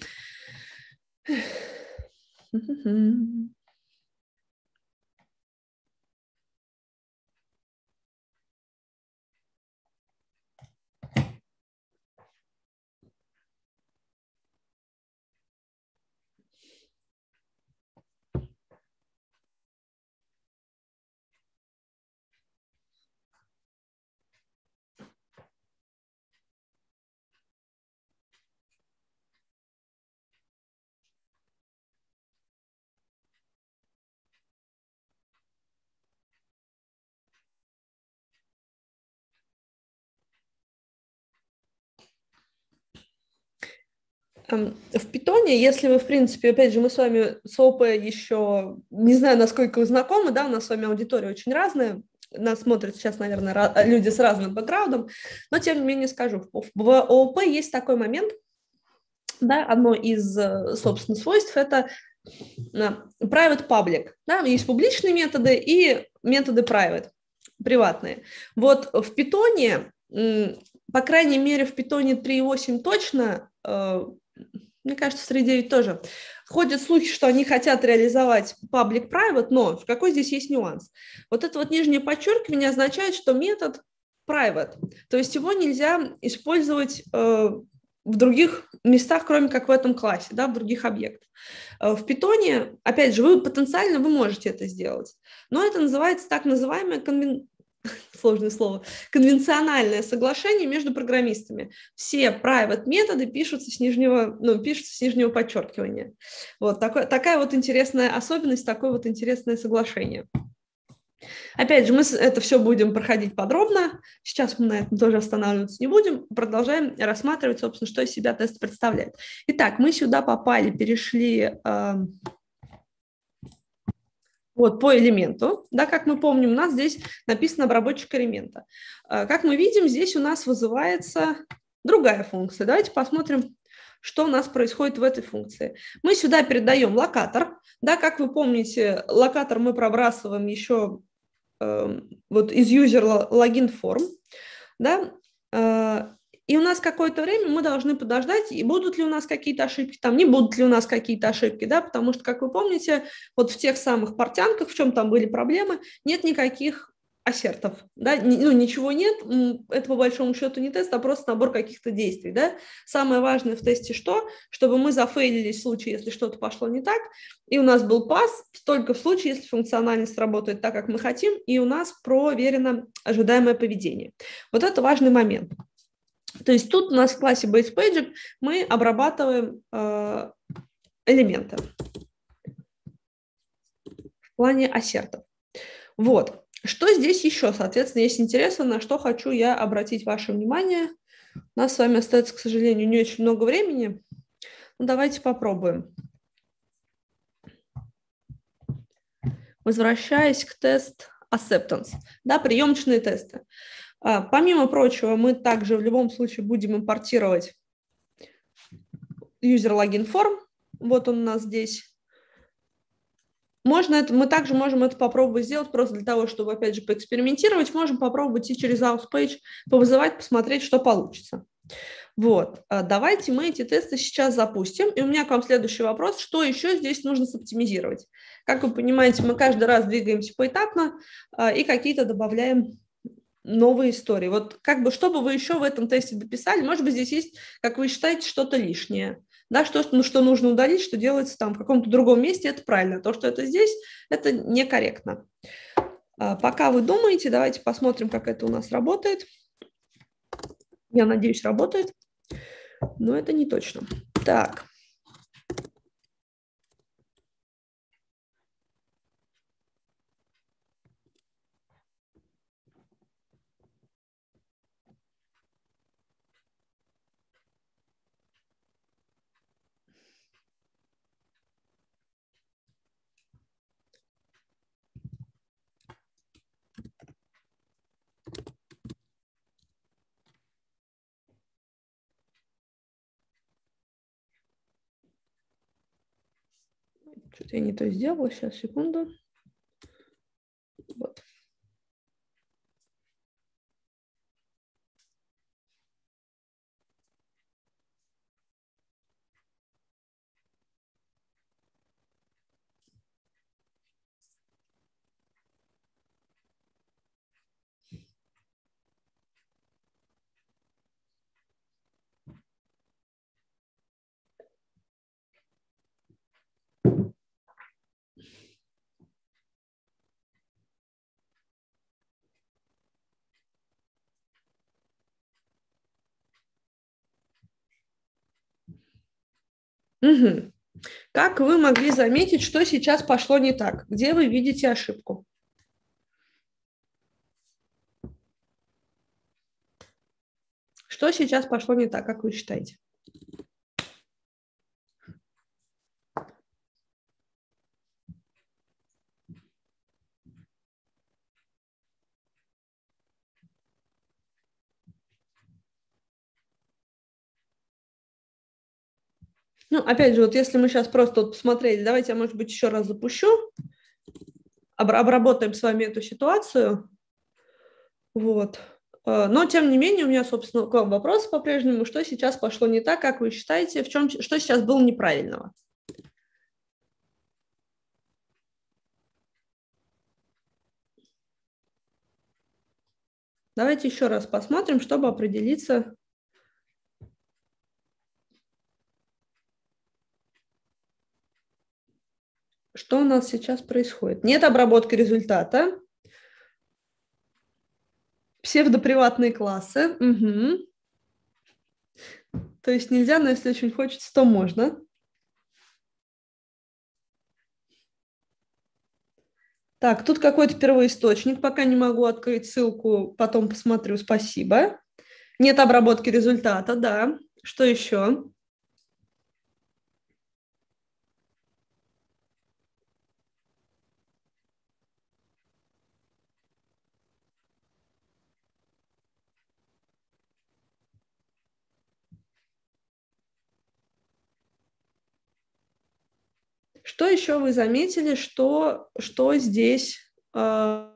В питоне, если вы, в принципе, опять же, мы с вами с ОП еще, не знаю, насколько вы знакомы, да, у нас с вами аудитория очень разная, нас смотрят сейчас, наверное, люди с разным бэкграундом, но, тем не менее, скажу, в ООП есть такой момент, да, одно из, собственно, свойств – это private public, да, есть публичные методы и методы private, приватные. Вот в питоне, по крайней мере, в питоне три и восемь точно, мне кажется, в три и девять тоже, ходят слухи, что они хотят реализовать public-private, но какой здесь есть нюанс? Вот это вот нижнее подчеркивание означает, что метод private, то есть его нельзя использовать э, в других местах, кроме как в этом классе, да, в других объектах. В питоне, опять же, вы потенциально вы можете это сделать, но это называется так называемое конвен... сложное слово, конвенциональное соглашение между программистами. Все private методы пишутся с нижнего, ну, пишутся с нижнего подчеркивания. Вот такое, такая вот интересная особенность, такое вот интересное соглашение. Опять же, мы это все будем проходить подробно. Сейчас мы на этом тоже останавливаться не будем. Продолжаем рассматривать, собственно, что из себя тест представляет. Итак, мы сюда попали, перешли... Э, Вот, по элементу, да, как мы помним, у нас здесь написано обработчик элемента. Как мы видим, здесь у нас вызывается другая функция. Давайте посмотрим, что у нас происходит в этой функции. Мы сюда передаем локатор. Да, как вы помните, локатор мы пробрасываем еще э, вот из user login form. Да, э, и у нас какое-то время мы должны подождать, и будут ли у нас какие-то ошибки, там не будут ли у нас какие-то ошибки, да, потому что, как вы помните, вот в тех самых портянках, в чем там были проблемы, нет никаких ассертов, да, ну, ничего нет, это по большому счету не тест, а просто набор каких-то действий, да. Самое важное в тесте что? Чтобы мы зафейлились в случае, если что-то пошло не так, и у нас был пас только в случае, если функциональность работает так, как мы хотим, и у нас проверено ожидаемое поведение. Вот это важный момент. То есть тут у нас в классе BasePager мы обрабатываем э, элементы в плане ассертов. Вот. Что здесь еще, соответственно, есть интересно, на что хочу я обратить ваше внимание. У нас с вами остается, к сожалению, не очень много времени. Ну, давайте попробуем. Возвращаясь к тест acceptance, да, приемочные тесты. А, помимо прочего, мы также в любом случае будем импортировать user login form. Вот он у нас здесь. Можно это, мы также можем это попробовать сделать просто для того, чтобы, опять же, поэкспериментировать. Можем попробовать и через Auth-Page повызывать, посмотреть, что получится. Вот, давайте мы эти тесты сейчас запустим. И у меня к вам следующий вопрос. Что еще здесь нужно соптимизировать? Как вы понимаете, мы каждый раз двигаемся поэтапно и какие-то добавляем новые истории. Вот как бы, что бы вы еще в этом тесте дописали? Может быть, здесь есть, как вы считаете, что-то лишнее. Да, что, ну, что нужно удалить, что делается там в каком-то другом месте, это правильно. То, что это здесь, это некорректно. Пока вы думаете, давайте посмотрим, как это у нас работает. Я надеюсь, работает. Но это не точно. Так. Что-то я не то сделала. Сейчас, секунду. Вот. Угу. Как вы могли заметить, что сейчас пошло не так? Где вы видите ошибку? Что сейчас пошло не так, как вы считаете? Ну, опять же, вот если мы сейчас просто вот посмотрели, давайте я, может быть, еще раз запущу, обработаем с вами эту ситуацию. Вот. Но, тем не менее, у меня, собственно, к вам вопрос по-прежнему. Что сейчас пошло не так, как вы считаете? В чем, что сейчас было неправильного? Давайте еще раз посмотрим, чтобы определиться. Что у нас сейчас происходит? Нет обработки результата. Псевдоприватные классы. Угу. То есть нельзя, но если очень хочется, то можно. Так, тут какой-то первоисточник. Пока не могу открыть ссылку, потом посмотрю. Спасибо. Нет обработки результата, да. Что еще? Что еще вы заметили, что, что здесь... Э,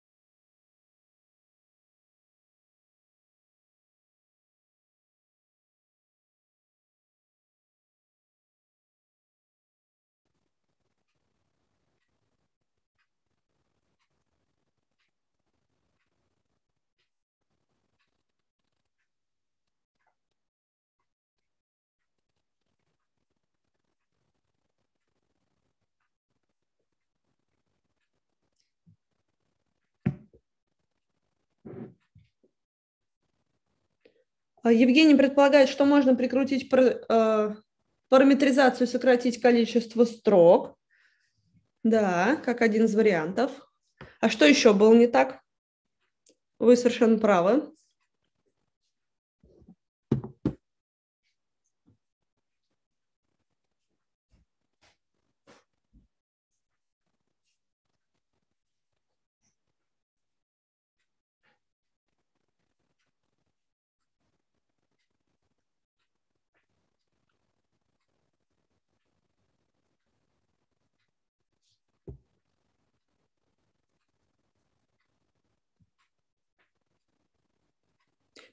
Евгений предполагает, что можно прикрутить э, параметризацию, сократить количество строк. Да, как один из вариантов. А что еще было не так? Вы совершенно правы.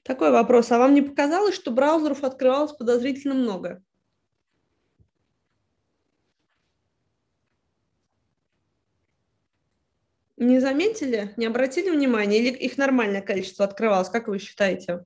Такой вопрос. А вам не показалось, что браузеров открывалось подозрительно много? Не заметили? Не обратили внимания? Или их нормальное количество открывалось? Как вы считаете?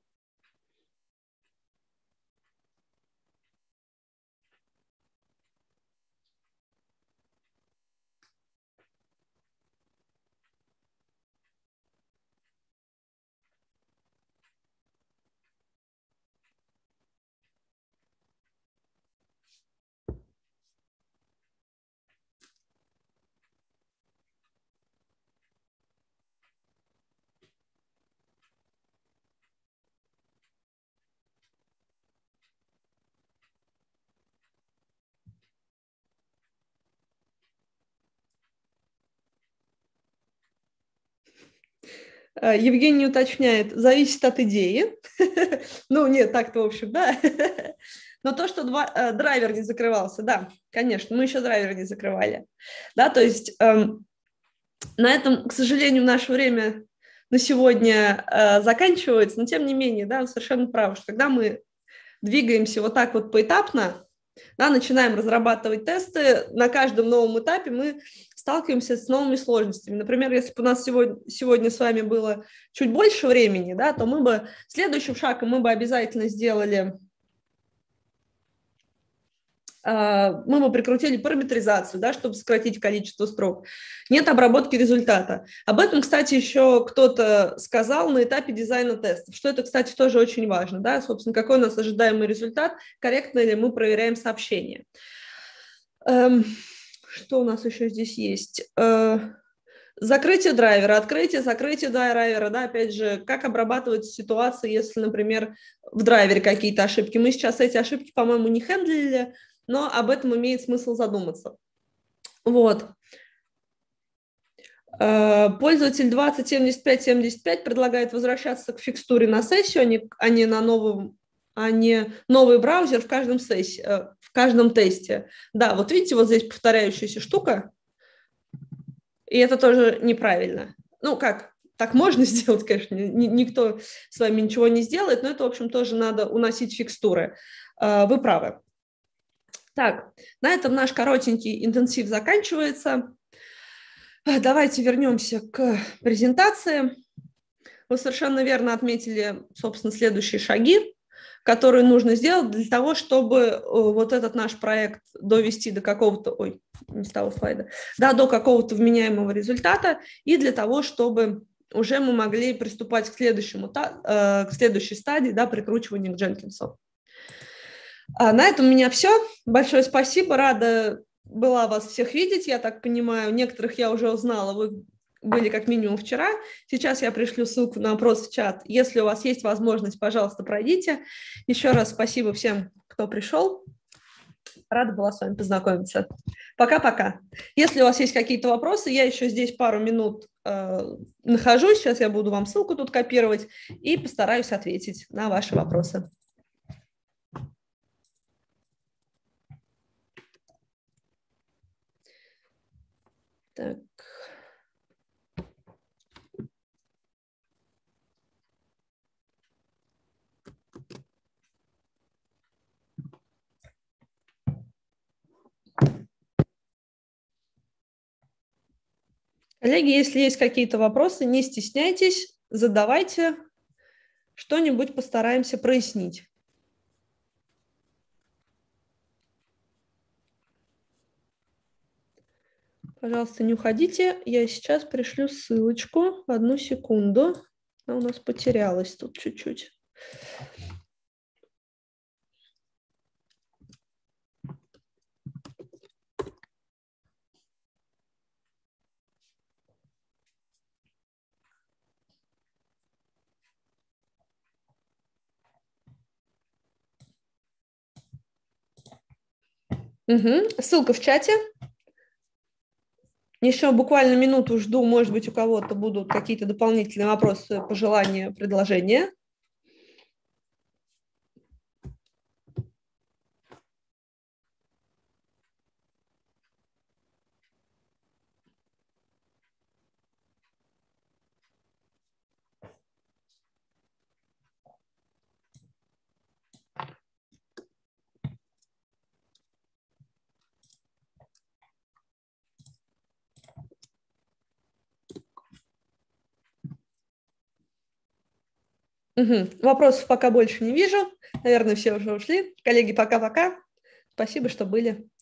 А, Евгений уточняет, зависит от идеи. Ну, нет, так-то, в общем, да. Но то, что два, э, драйвер не закрывался, да, конечно, мы еще драйвер не закрывали. Да, то есть эм, на этом, к сожалению, наше время на сегодня э, заканчивается, но тем не менее, да, вы совершенно правы, что когда мы двигаемся вот так вот поэтапно, да, начинаем разрабатывать тесты, на каждом новом этапе мы сталкиваемся с новыми сложностями. Например, если бы у нас сегодня, сегодня с вами было чуть больше времени, да, то мы бы следующим шагом мы бы обязательно сделали, мы бы прикрутили параметризацию, да, чтобы сократить количество строк. Нет обработки результата. Об этом, кстати, еще кто-то сказал на этапе дизайна тестов, что это, кстати, тоже очень важно. Да, собственно, какой у нас ожидаемый результат, корректно ли мы проверяем сообщение. Эм, что у нас еще здесь есть? Э, закрытие драйвера, открытие, закрытие драйвера, да, опять же, как обрабатывать ситуации, если, например, в драйвере какие-то ошибки. Мы сейчас эти ошибки, по-моему, не хендлили, но об этом имеет смысл задуматься. Вот. Пользователь двадцать семьдесят пять семьдесят пять предлагает возвращаться к фикстуре на сессию, а не, а не на новом, а не новый браузер в каждом, сессии, в каждом тесте. Да, вот видите, вот здесь повторяющаяся штука, и это тоже неправильно. Ну, как, так можно сделать, конечно, никто с вами ничего не сделает, но это, в общем, тоже надо уносить фикстуры. Вы правы. Так, на этом наш коротенький интенсив заканчивается. Давайте вернемся к презентации. Вы совершенно верно отметили, собственно, следующие шаги, которые нужно сделать для того, чтобы вот этот наш проект довести до какого-то, ой, не с того слайда, да, до какого-то вменяемого результата, и для того, чтобы уже мы могли приступать к, следующему, к следующей стадии, да, прикручивания к Дженкинсу. А на этом у меня все. Большое спасибо. Рада была вас всех видеть, я так понимаю. Некоторых я уже узнала, вы были как минимум вчера. Сейчас я пришлю ссылку на опрос в чат. Если у вас есть возможность, пожалуйста, пройдите. Еще раз спасибо всем, кто пришел. Рада была с вами познакомиться. Пока-пока. Если у вас есть какие-то вопросы, я еще здесь пару минут э, нахожусь. Сейчас я буду вам ссылку тут копировать и постараюсь ответить на ваши вопросы. Так. Коллеги, если есть какие-то вопросы, не стесняйтесь, задавайте, что-нибудь постараемся прояснить. Пожалуйста, не уходите, я сейчас пришлю ссылочку, одну секунду, она у нас потерялась тут чуть-чуть. Угу. Ссылка в чате. Еще буквально минуту жду, может быть, у кого-то будут какие-то дополнительные вопросы, пожелания, предложения. Угу. Вопросов пока больше не вижу. Наверное, все уже ушли. Коллеги, пока-пока. Спасибо, что были.